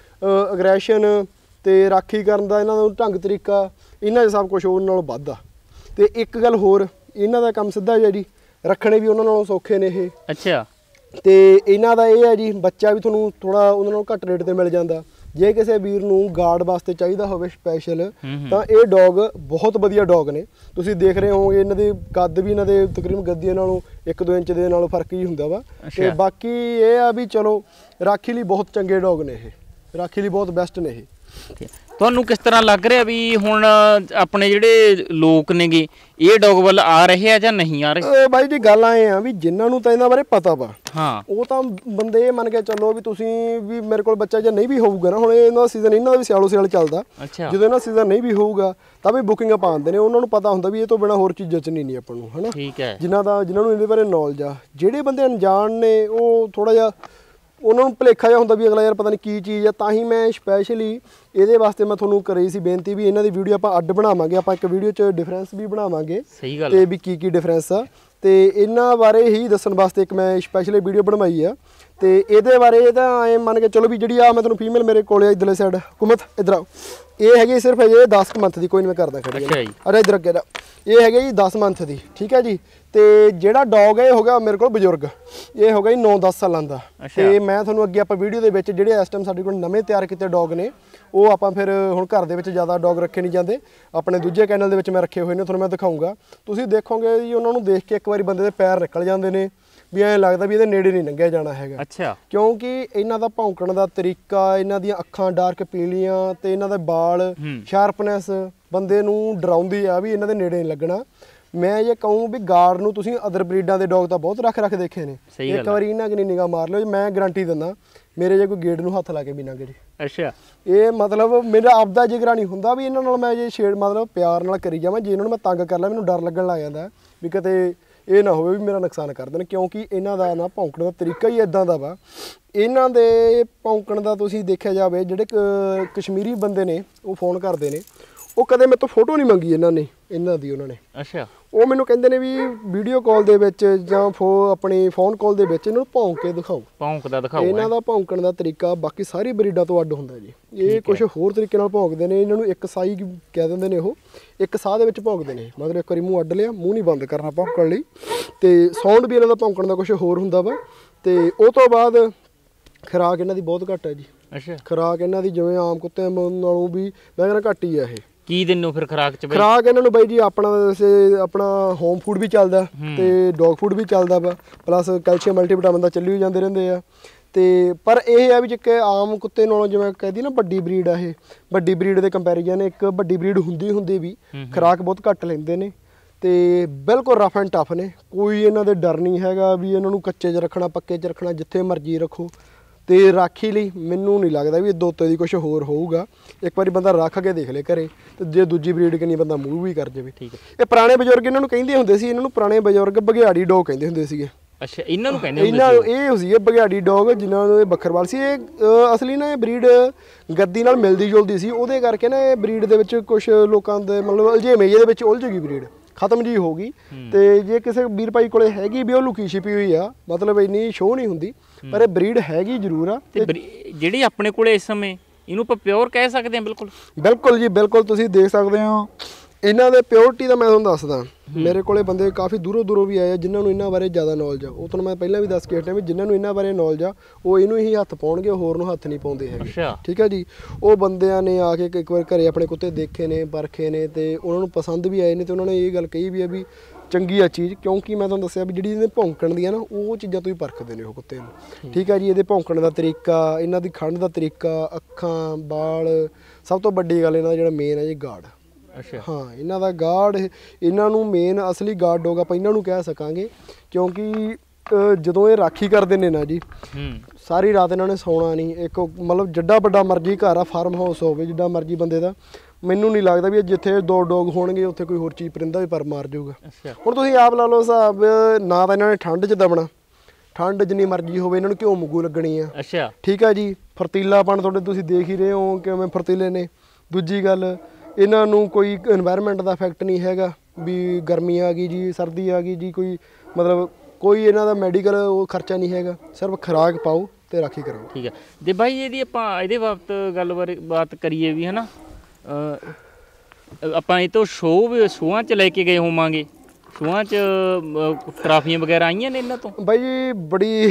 A: ਅਗਰੈਸ਼ਨ ਤੇ ਰਾਖੀ ਕਰਨ ਦਾ ਇਹਨਾਂ ਦਾ ਢੰਗ ਤਰੀਕਾ, ਇਹਨਾਂ 'ਚ ਸਭ ਕੁਝ ਉਹਨਾਂ ਨਾਲੋਂ ਵੱਧ ਆ। ਤੇ ਇੱਕ ਗੱਲ ਹੋਰ, ਇਹਨਾਂ ਦਾ ਕੰਮ ਸਿੱਧਾ ਜਿਹਾ ਜੀ, ਰੱਖਣੇ ਵੀ ਉਹਨਾਂ ਨਾਲੋਂ ਸੌਖੇ ਨੇ ਇਹ।
B: ਅੱਛਾ।
A: ਤੇ ਇਹਨਾਂ ਦਾ ਇਹ ਹੈ ਜੀ ਬੱਚਾ ਵੀ ਤੁਹਾਨੂੰ ਥੋੜਾ ਉਹਨਾਂ ਨਾਲੋਂ ਘੱਟ ਰੇਟ ਤੇ ਮਿਲ ਜਾਂਦਾ। ਜੇ ਕਿਸੇ ਵੀਰ ਨੂੰ ਗਾਰਡ ਵਾਸਤੇ ਚਾਹੀਦਾ ਹੋਵੇ ਸਪੈਸ਼ਲ ਤਾਂ ਇਹ ਡੌਗ ਬਹੁਤ ਵਧੀਆ ਡੌਗ ਨੇ। ਤੁਸੀਂ ਦੇਖ ਰਹੇ ਹੋਵੋਗੇ ਇਹਨਾਂ ਦੇ ਕੱਦ ਵੀ ਇਹਨਾਂ ਦੇ ਤਕਰੀਬਨ ਗੱਦੀਆਂ ਨਾਲੋਂ 1-2 ਇੰਚ ਦੇ ਨਾਲੋਂ ਫਰਕ ਹੀ ਹੁੰਦਾ ਵਾ। ਤੇ ਬਾਕੀ ਇਹ ਆ ਵੀ ਚਲੋ ਰਾਖੀ ਲਈ ਬਹੁਤ ਚੰਗੇ ਡੌਗ ਨੇ ਇਹ, ਰਾਖੀ ਲਈ ਬਹੁਤ ਬੈਸਟ ਨੇ ਇਹ।
B: ਤੁਹਾਨੂੰ ਕਿਸ ਤਰ੍ਹਾਂ ਲੱਗ ਰਿਹਾ ਵੀ ਹੁਣ ਆਪਣੇ ਜਿਹੜੇ ਲੋਕ ਨੇਗੇ ਇਹ ਡੌਗ ਵੱਲ ਆ ਰਹੇ ਆ ਜਾਂ ਨਹੀਂ ਆ ਰਹੇ?
A: ਬਾਈ ਜੀ ਗੱਲ ਆਏ ਆ ਵੀ ਜਿਨ੍ਹਾਂ ਨੂੰ ਤਾਂ ਇਹਨਾਂ ਬਾਰੇ ਪਤਾ ਵਾ,
B: ਹਾਂ,
A: ਉਹ ਤਾਂ ਬੰਦੇ ਇਹ ਮੰਨ ਕੇ ਚੱਲੋ ਵੀ ਤੁਸੀਂ ਵੀ ਮੇਰੇ ਕੋਲ ਬੱਚਾ ਜੇ ਨਹੀਂ ਵੀ ਹੋਊਗਾ ਨਾ, ਹੁਣ ਇਹਨਾਂ ਦਾ ਸੀਜ਼ਨ ਇਹਨਾਂ ਦਾ ਵੀ ਸਿਆਲੋ ਸਿਆਲ ਚੱਲਦਾ, ਜਦੋਂ ਇਹਨਾਂ ਸੀਜ਼ਨ ਨਹੀਂ ਵੀ ਹੋਊਗਾ ਤਾਂ ਵੀ ਬੁਕਿੰਗ ਪਾਉਂਦੇ ਨੇ। ਉਹਨਾਂ ਨੂੰ ਪਤਾ ਹੁੰਦਾ ਵੀ ਇਹ ਤੋਂ ਬਿਨਾ ਹੋਰ ਚੀਜ਼ ਜਚਣੀ ਨਹੀਂ ਆਪਾਂ ਨੂੰ, ਹਨਾ।
B: ਠੀਕ ਹੈ।
A: ਜਿਨ੍ਹਾਂ ਨੂੰ ਇਹਦੇ ਬਾਰੇ ਨੌਲੇਜ ਆ। ਜਿਹੜੇ ਬੰਦੇ ਅਣਜਾਣ ਨੇ ਉਹ ਥੋੜਾ ਜਿਹਾ ਉਹਨਾਂ ਨੂੰ ਭੁਲੇਖਾ ਜਿਹਾ ਹੁੰਦਾ ਵੀ ਅਗਲਾ ਯਾਰ ਪਤਾ ਨਹੀਂ ਕੀ ਚੀਜ਼ ਆ। ਤਾਂ ਹੀ ਮੈਂ ਸਪੈਸ਼ਲੀ ਇਹਦੇ ਵਾਸਤੇ ਮੈਂ ਤੁਹਾਨੂੰ ਕਰੀ ਸੀ ਬੇਨਤੀ ਵੀ ਇਹਨਾਂ ਦੀ ਵੀਡੀਓ ਆਪਾਂ ਅੱਡ ਬਣਾਵਾਂਗੇ, ਆਪਾਂ ਇੱਕ ਵੀਡੀਓ 'ਚ ਡਿਫਰੈਂਸ ਵੀ ਬਣਾਵਾਂਗੇ।
B: ਸਹੀ ਗੱਲ।
A: ਤੇ ਵੀ ਕੀ ਡਿਫਰੈਂਸ ਆ ਤੇ ਇਹਨਾਂ ਬਾਰੇ ਹੀ ਦੱਸਣ ਵਾਸਤੇ ਇੱਕ ਮੈਂ ਸਪੈਸ਼ਲੀ ਵੀਡੀਓ ਬਣਵਾਈ ਆ। ਤੇ ਇਹਦੇ ਬਾਰੇ ਤਾਂ ਐਂ ਮੰਨ ਕੇ ਚਲੋ ਵੀ ਜਿਹੜੀ ਆ ਮੈਂ ਤੁਹਾਨੂੰ ਫੀਮੇਲ ਮੇਰੇ ਕੋਲ ਆ ਇੱਧਰਲੇ ਸਾਈਡ ਹੁਕੂਮਤ ਇੱਧਰ ਆਓ, ਇਹ ਹੈਗੀ ਸਿਰਫ ਇਹ 10 ਮੰਥ ਦੀ, ਕੋਈ ਨਹੀਂ ਮੈਂ ਕਰਦਾ ਖੜੀ। ਅਰੇ ਇੱਧਰ ਅੱਗੇ ਦਾ ਇਹ ਹੈਗੇ ਜੀ 10 ਮੰਥ ਦੀ, ਠੀਕ ਹੈ ਜੀ। ਤੇ ਜਿਹੜਾ ਡੌਗ ਹੈ ਇਹ ਹੋ ਗਿਆ ਮੇਰੇ ਕੋਲ ਬਜ਼ੁਰਗ, ਇਹ ਹੋ ਗਿਆ ਜੀ 9-10 ਸਾਲਾਂ ਦਾ। ਤੇ ਮੈਂ ਤੁਹਾਨੂੰ ਅੱਗੇ ਆਪਾਂ ਵੀਡੀਓ ਦੇ ਵਿੱਚ ਜਿਹੜੇ ਇਸ ਟਾਈਮ ਸਾਡੇ ਕੋਲ ਨਵੇਂ ਤਿਆਰ ਕੀਤੇ ਡੌਗ ਨੇ ਉਹ ਆਪਾਂ ਫਿਰ ਹੁਣ ਘਰ ਦੇ ਵਿੱਚ ਜ਼ਿਆਦਾ ਡੌਗ ਰੱਖੇ ਨਹੀਂ ਜਾਂਦੇ, ਆਪਣੇ ਦੂਜੇ ਚੈਨਲ ਦੇ ਵਿੱਚ ਮੈਂ ਰੱਖੇ ਹੋਏ ਨੇ, ਤੁਹਾਨੂੰ ਮੈਂ ਦਿਖਾਊਂਗਾ। ਤੁਸੀਂ ਦੇਖੋਗੇ ਜੀ ਉਹਨਾਂ ਨੂੰ ਦੇਖ ਕੇ ਇੱਕ ਵਾਰੀ ਬੰਦੇ ਦੇ ਪੈਰ ਨਿਕਲ ਜਾਂਦੇ ਨੇ ਵੀ ਐਂ ਲੱਗਦਾ ਵੀ ਇਹਦੇ ਨੇੜੇ ਨਹੀਂ ਲੰਘਿਆ ਜਾਣਾ ਹੈਗਾ।
B: ਅੱਛਾ।
A: ਕਿਉਂਕਿ ਇਹਨਾਂ ਦਾ ਭੌਂਕਣ ਦਾ ਤਰੀਕਾ, ਇਹਨਾਂ ਦੀਆਂ ਅੱਖਾਂ ਡਾਰਕ ਪੀਲੀਆਂ ਤੇ ਇਹਨਾਂ ਦੇ ਵਾਲ, ਸ਼ਾਰਪਨੈਸ ਬੰਦੇ ਨੂੰ ਡਰਾਉਂਦੀ ਆ ਵੀ ਇਹਨਾਂ ਦੇ ਨੇੜੇ ਨਹੀਂ ਲੱਗਣਾ। ਮੈਂ ਇਹ ਕਹੂੰ ਵੀ ਗਾਰਡ ਨੂੰ ਤੁਸੀਂ ਅਦਰ ਬਰੀਡਾਂ ਦੇ ਡੌਗ ਤਾਂ ਬਹੁਤ ਰੱਖ ਦੇਖੇ ਨੇ, ਇੱਕ ਵਾਰੀ ਇਹਨਾਂ ਕਿ ਨਿਗਾਹ ਮਾਰ ਲਿਓ, ਮੈਂ ਗਾਰੰਟੀ ਦਿੰਦਾ ਮੇਰੇ ਜੇ ਕੋਈ ਗੇਟ ਨੂੰ ਹੱਥ ਲਾ ਕੇ ਵੀ ਨਾ ਗਏ।
B: ਅੱਛਾ।
A: ਇਹ ਮਤਲਬ ਮੇਰਾ ਆਪਦਾ ਜਿਗਰਾ ਨਹੀਂ ਹੁੰਦਾ ਵੀ ਇਹਨਾਂ ਨਾਲ ਮੈਂ ਜੇ ਛੇੜ ਮਤਲਬ ਪਿਆਰ ਨਾਲ ਕਰੀ ਜਾਵਾਂ, ਜੇ ਇਹਨਾਂ ਨੂੰ ਮੈਂ ਤੰਗ ਕਰ ਲਾਂ ਮੈਨੂੰ ਡਰ ਲੱਗਣ ਲੱਗ ਜਾਂਦਾ ਵੀ ਕਿਤੇ ਇਹ ਨਾ ਹੋਵੇ ਵੀ ਮੇਰਾ ਨੁਕਸਾਨ ਕਰ ਦੇਣ। ਕਿਉਂਕਿ ਇਹਨਾਂ ਦਾ ਨਾ ਭੌਂਕਣ ਦਾ ਤਰੀਕਾ ਹੀ ਇਦਾਂ ਦਾ ਵਾ। ਇਹਨਾਂ ਦੇ ਭੌਂਕਣ ਦਾ ਤੁਸੀਂ ਦੇਖਿਆ ਜਾਵੇ ਜਿਹੜੇ ਕਸ਼ਮੀਰੀ ਬੰਦੇ ਨੇ ਉਹ ਫੋਨ ਕਰਦੇ ਨੇ, ਉਹ ਕਦੇ ਮੇਰੇ ਤੋਂ ਫੋਟੋ ਨਹੀਂ ਮੰਗੀ ਇਹਨਾਂ ਦੀ ਉਹਨਾਂ ਨੇ।
B: ਅੱਛਾ।
A: ਉਹ ਮੈਨੂੰ ਕਹਿੰਦੇ ਨੇ ਵੀ ਵੀਡੀਓ ਕਾਲ ਦੇ ਵਿੱਚ ਜਾਂ ਆਪਣੀ ਫੋਨ ਕਾਲ ਦੇ ਵਿੱਚ ਇਹਨੂੰ ਭੌਂਕ ਕੇ ਦਿਖਾਓ,
B: ਭੌਂਕਦਾ ਦਿਖਾਓ।
A: ਇਹਨਾਂ ਦਾ ਭੌਂਕਣ ਦਾ ਤਰੀਕਾ ਬਾਕੀ ਸਾਰੀ ਬਰੀਡਾਂ ਤੋਂ ਅੱਡ ਹੁੰਦਾ ਜੀ। ਇਹ ਕੁਝ ਹੋਰ ਤਰੀਕੇ ਨਾਲ ਭੌਂਕਦੇ ਨੇ, ਇਹਨਾਂ ਨੂੰ ਇੱਕ ਸਾਈ ਕਹਿ ਦਿੰਦੇ ਨੇ, ਉਹ ਇੱਕ ਸਾਹ ਦੇ ਵਿੱਚ ਭੌਂਕਦੇ ਨੇ, ਮਤਲਬ ਇੱਕ ਵਾਰੀ ਮੂੰਹ ਅੱਡ ਲਿਆ, ਮੂੰਹ ਨਹੀਂ ਬੰਦ ਕਰਨਾ ਭੌਂਕਣ ਲਈ। ਤੇ ਸਾਊਂਡ ਵੀ ਇਹਨਾਂ ਦਾ ਭੌਂਕਣ ਦਾ ਕੁਝ ਹੋਰ ਹੁੰਦਾ ਵਾ। ਤੇ ਉਹ ਤੋਂ ਬਾਅਦ ਖੁਰਾਕ ਇਹਨਾਂ ਦੀ ਬਹੁਤ ਘੱਟ ਹੈ ਜੀ।
B: ਅੱਛਾ।
A: ਖੁਰਾਕ ਇਹਨਾਂ ਦੀ ਜਿਵੇਂ ਆਮ ਕੁੱਤਿਆਂ ਨਾਲੋਂ ਵੀ ਮੈਂ ਕਹਿੰਦਾ ਘੱਟ ਹੀ ਆ ਇਹ।
B: ਕੀ ਦਿੰਨੋ ਫਿਰ ਖੁਰਾਕ ਚ ਬਈ? ਖੁਰਾਕ
A: ਇਹਨਾਂ ਨੂੰ ਬਾਈ ਜੀ ਆਪਣਾ ਹੋਮ ਫੂਡ ਵੀ ਚੱਲਦਾ ਤੇ ਡੌਗ ਫੂਡ ਵੀ ਚੱਲਦਾ ਵਾ, ਪਲੱਸ ਕੈਲਸ਼ੀਅਮ ਮਲਟੀਵਿਟਾਮਿਨ ਦਾ ਚੱਲੀ ਜਾਂਦੇ ਰਹਿੰਦੇ ਆ। ਤੇ ਪਰ ਇਹ ਆ ਵੀ ਜੇ ਆਮ ਕੁੱਤੇ ਨਾਲੋਂ ਜਿਵੇਂ ਕਹਿੰਦੀ ਨਾ ਵੱਡੀ ਬਰੀਡ ਆ, ਇਹ ਵੱਡੀ ਬਰੀਡ ਦੇ ਕੰਪੈਰੀਜ਼ਨ ਇੱਕ ਵੱਡੀ ਬਰੀਡ ਹੁੰਦੀ ਵੀ ਖੁਰਾਕ ਬਹੁਤ ਘੱਟ ਲੈਂਦੇ ਨੇ ਤੇ ਬਿਲਕੁਲ ਰਫ ਐਂਡ ਟਫ ਨੇ। ਕੋਈ ਇਹਨਾਂ ਦੇ ਡਰ ਨਹੀਂ ਹੈਗਾ ਵੀ ਇਹਨਾਂ ਨੂੰ ਕੱਚੇ 'ਚ ਰੱਖਣਾ, ਪੱਕੇ 'ਚ ਰੱਖਣਾ, ਜਿੱਥੇ ਮਰਜ਼ੀ ਰੱਖੋ। ਤੇ ਰਾਖੀ ਲਈ ਮੈਨੂੰ ਨਹੀਂ ਲੱਗਦਾ ਵੀ ਇਹਦੇ ਉੱਤੇ ਦੀ ਕੁਝ ਹੋਰ ਹੋਊਗਾ। ਇੱਕ ਵਾਰੀ ਬੰਦਾ ਰੱਖ ਕੇ ਦੇਖ ਲੇ ਘਰੇ, ਤੇ ਜੇ ਦੂਜੀ ਬਰੀਡ ਕਿੰਨੀ ਬੰਦਾ ਮੂਵ ਵੀ ਕਰ ਜਾਵੇ। ਠੀਕ ਹੈ। ਇਹ ਪੁਰਾਣੇ ਬਜ਼ੁਰਗ ਇਹਨਾਂ ਨੂੰ ਕਹਿੰਦੇ ਹੁੰਦੇ ਸੀ, ਇਹਨਾਂ ਨੂੰ ਪੁਰਾਣੇ ਬਜ਼ੁਰਗ ਬਘਿਆੜੀ ਡੌਗ ਕਹਿੰਦੇ ਹੁੰਦੇ ਸੀਗੇ।
B: ਅੱਛਾ, ਇਹਨਾਂ ਨੂੰ ਕਹਿੰਦੇ ਹੁੰਦੇ
A: ਸੀ? ਇਹ ਸੀ ਬਘਿਆੜੀ ਡੌਗ, ਜਿਨ੍ਹਾਂ ਨੂੰ ਇਹ ਬੱਕਰਵਾਲ ਸੀ। ਇਹ ਅਸਲੀ ਨਾ ਇਹ ਬਰੀਡ ਗੱਦੀ ਨਾਲ ਮਿਲਦੀ ਜੁਲਦੀ ਸੀ, ਉਹਦੇ ਕਰਕੇ ਨਾ ਇਹ ਬਰੀਡ ਦੇ ਵਿੱਚ ਕੁਝ ਲੋਕਾਂ ਦੇ ਮਤਲਬ ਅਲਝੇਵੇਂ ਜਿਹੇ ਦੇ ਵਿੱਚ ਉਲਝ ਗਈ ਬਰੀਡ, ਖਤਮ ਜੀ ਹੋ ਗਈ। ਤੇ ਜੇ ਕਿਸੇ ਵੀਰ ਭਾਈ ਕੋਲੇ ਹੈਗੀ ਵੀ ਉਹ ਲੁਕੀ ਛਿਪੀ ਹੋਈ ਆ, ਮਤਲਬ ਇੰਨੀ ਸ਼ੋਅ ਨਹੀਂ ਹੁੰਦੀ, ਪਰ ਇਹ ਬਰੀਡ ਹੈਗੀ ਜ਼ਰੂਰ ਆ।
B: ਤੇ ਜਿਹੜੀ ਆਪਣੇ ਕੋਲੇ ਇਸ ਸਮੇਂ ਇਹਨੂੰ ਆਪਾਂ ਪਿਓਰ ਕਹਿ ਸਕਦੇ ਹਾਂ ਬਿਲਕੁਲ?
C: ਬਿਲਕੁਲ ਜੀ ਬਿਲਕੁਲ, ਤੁਸੀਂ ਦੇਖ ਸਕਦੇ ਹੋ
A: ਇਹਨਾਂ ਦੇ ਪਿਓਰਿਟੀ ਦਾ ਮੈਂ ਤੁਹਾਨੂੰ ਦੱਸਦਾ। ਮੇਰੇ ਕੋਲੇ ਬੰਦੇ ਕਾਫੀ ਦੂਰੋਂ ਦੂਰੋਂ ਵੀ ਆਏ ਆ ਜਿਨ੍ਹਾਂ ਨੂੰ ਇਹਨਾਂ ਬਾਰੇ ਜ਼ਿਆਦਾ ਨੌਲੇਜ ਆ। ਉਹ ਤੁਹਾਨੂੰ ਮੈਂ ਪਹਿਲਾਂ ਵੀ ਦੱਸ ਕੇ ਹਟਿਆ ਵੀ ਜਿਨ੍ਹਾਂ ਨੂੰ ਇਹਨਾਂ ਬਾਰੇ ਨੌਲੇਜ ਆ ਉਹ ਇਹਨੂੰ ਹੀ ਹੱਥ ਪਾਉਣਗੇ, ਹੋਰ ਨੂੰ ਹੱਥ ਨਹੀਂ ਪਾਉਂਦੇ ਹੈਗੇ। ਠੀਕ ਹੈ ਜੀ। ਉਹ ਬੰਦਿਆਂ ਨੇ ਆ ਕੇ ਇੱਕ ਵਾਰ ਘਰੇ ਆਪਣੇ ਕੁੱਤੇ ਦੇਖੇ ਨੇ, ਪਰਖੇ ਨੇ, ਤੇ ਉਹਨਾਂ ਨੂੰ ਪਸੰਦ ਵੀ ਆਏ ਨੇ, ਤੇ ਉਹਨਾਂ ਨੇ ਇਹ ਗੱਲ ਕਹੀ ਵੀ ਆ ਵੀ ਚੰਗੀ ਆ ਚੀਜ਼, ਕਿਉਂਕਿ ਮੈਂ ਤੁਹਾਨੂੰ ਦੱਸਿਆ ਵੀ ਜਿਹੜੀ ਇਹਦੇ ਭੌਂਕਣ ਦੀ ਆ ਨਾ, ਉਹ ਚੀਜ਼ਾਂ ਤੋਂ ਹੀ ਪਰਖਦੇ ਨੇ ਉਹ ਕੁੱਤੇ ਨੂੰ। ਠੀਕ ਹੈ ਜੀ। ਇਹਦੇ ਭੌਂਕਣ ਦਾ ਤਰੀਕਾ, ਇਹਨਾਂ ਦੀ ਖੰਡ ਦਾ ਤਰੀਕਾ, ਅੱਖਾਂ, ਬਾਲ, ਸਭ ਤੋਂ ਵੱਡੀ ਗੱਲ ਇਹਨਾਂ ਦਾ ਜਿਹੜਾ ਮੇਨ ਹੈ ਜੀ ਗਾਰਡ।
B: ਅੱਛਾ।
A: ਹਾਂ, ਇਹਨਾਂ ਦਾ ਗਾਰਡ, ਇਹਨਾਂ ਨੂੰ ਮੇਨ ਅਸਲੀ ਗਾਰਡ ਡੌਗ ਆਪਾਂ ਇਹਨਾਂ ਨੂੰ ਕਹਿ ਸਕਾਂਗੇ, ਕਿਉਂਕਿ ਜਦੋਂ ਇਹ ਰਾਖੀ ਕਰਦੇ ਨੇ ਨਾ ਜੀ, ਸਾਰੀ ਰਾਤ ਇਹਨਾਂ ਨੇ ਸੌਣਾ ਨਹੀਂ। ਇੱਕ ਮਤਲਬ ਜਿੱਡਾ ਵੱਡਾ ਮਰਜ਼ੀ ਘਰ ਆ, ਫਾਰਮ ਹਾਊਸ ਹੋਵੇ, ਜਿੱਡਾ ਮਰਜ਼ੀ ਬੰਦੇ ਦਾ, ਮੈਨੂੰ ਨਹੀਂ ਲੱਗਦਾ ਵੀ ਜਿੱਥੇ 2 ਡੌਗ ਹੋਣਗੇ ਉੱਥੇ ਕੋਈ ਹੋਰ ਚੀਜ਼ ਪਰਿੰਦਾ ਵੀ ਪਰ ਮਾਰ ਜਾਊਗਾ। ਹੁਣ ਤੁਸੀਂ ਆਪ ਲਾ ਲਓ ਹਿਸਾਬ, ਨਾ ਤਾਂ ਇਹਨਾਂ ਨੇ ਠੰਡ 'ਚ ਦਬਣਾ, ਠੰਡ ਜਿੰਨੀ ਮਰਜ਼ੀ ਹੋਵੇ ਇਹਨਾਂ ਨੂੰ ਘਿਓ ਮੁੱਗੂ ਲੱਗਣੀ ਆ।
B: ਅੱਛਾ।
A: ਠੀਕ ਆ ਜੀ। ਫਰਤੀਲਾਪਣ ਤੁਹਾਡੇ ਤੁਸੀਂ ਦੇਖ ਹੀ ਰਹੇ ਹੋ ਕਿਵੇਂ ਫਰਤੀਲੇ ਨੇ। ਦੂਜੀ ਗੱਲ, ਇਹਨਾਂ ਨੂੰ ਕੋਈ ਇਨਵਾਇਰਨਮੈਂਟ ਦਾ ਇਫੈਕਟ ਨਹੀਂ ਹੈਗਾ ਵੀ ਗਰਮੀ ਆ ਗਈ ਜੀ, ਸਰਦੀ ਆ ਗਈ ਜੀ, ਕੋਈ ਮਤਲਬ ਕੋਈ ਇਹਨਾਂ ਦਾ ਮੈਡੀਕਲ ਉਹ ਖਰਚਾ ਨਹੀਂ ਹੈਗਾ, ਸਿਰਫ ਖੁਰਾਕ ਪਾਓ ਤੇ ਰਾਖੀ ਕਰੋ।
B: ਠੀਕ ਹੈ। ਤੇ ਬਾਈ ਇਹਦੀ ਆਪਾਂ ਇਹਦੇ ਬਾਬਤ ਬਾਤ ਕਰੀਏ ਵੀ ਹਨਾ, ਆਪਾਂ ਇਹ ਤੋਂ ਸ਼ੋਆਂ 'ਚ ਲੈ ਕੇ ਗਏ ਹੋਵਾਂਗੇ, ਸ਼ੋਆਂ 'ਚ ਟਰਾਫੀਆਂ ਵਗੈਰਾ ਆਈਆਂ ਨੇ ਇਹਨਾਂ ਤੋਂ? ਬਾਈ
A: ਜੀ ਬੜੀ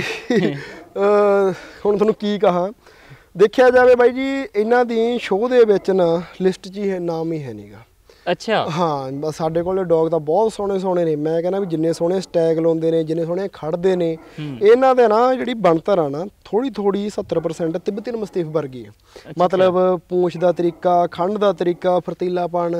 A: ਹੁਣ ਤੁਹਾਨੂੰ ਕੀ ਕਹਾਂ, ਦੇਖਿਆ ਜਾਵੇ ਬਾਈ ਜੀ ਇਹਨਾਂ ਦੀ ਸ਼ੋਅ ਦੇ ਵਿੱਚ ਨਾ ਲਿਸਟ 'ਚ ਹੀ ਨਾਮ ਹੀ ਹੈ ਨਹੀਂਗਾ।
B: ਅੱਛਾ।
A: ਹਾਂ, ਸਾਡੇ ਕੋਲ ਡੌਗ ਤਾਂ ਬਹੁਤ ਸੋਹਣੇ ਨੇ। ਮੈਂ ਕਹਿੰਦਾ ਵੀ ਜਿੰਨੇ ਸੋਹਣੇ ਸਟੈਗ ਲਾਉਂਦੇ ਨੇ, ਜਿੰਨੇ ਸੋਹਣੇ ਖੜਦੇ ਨੇ, ਇਹਨਾਂ ਦੇ ਨਾ ਜਿਹੜੀ ਬਣਤਰ ਆ ਨਾ ਥੋੜੀ 70% ਤਿੱਬਤੀਨ ਮਸਤੀਫ ਵਰਗੀ ਆ। ਮਤਲਬ ਪੂੰਛ ਦਾ ਤਰੀਕਾ, ਖੰਡ ਦਾ ਤਰੀਕਾ, ਫਰਤੀਲਾਪਣ,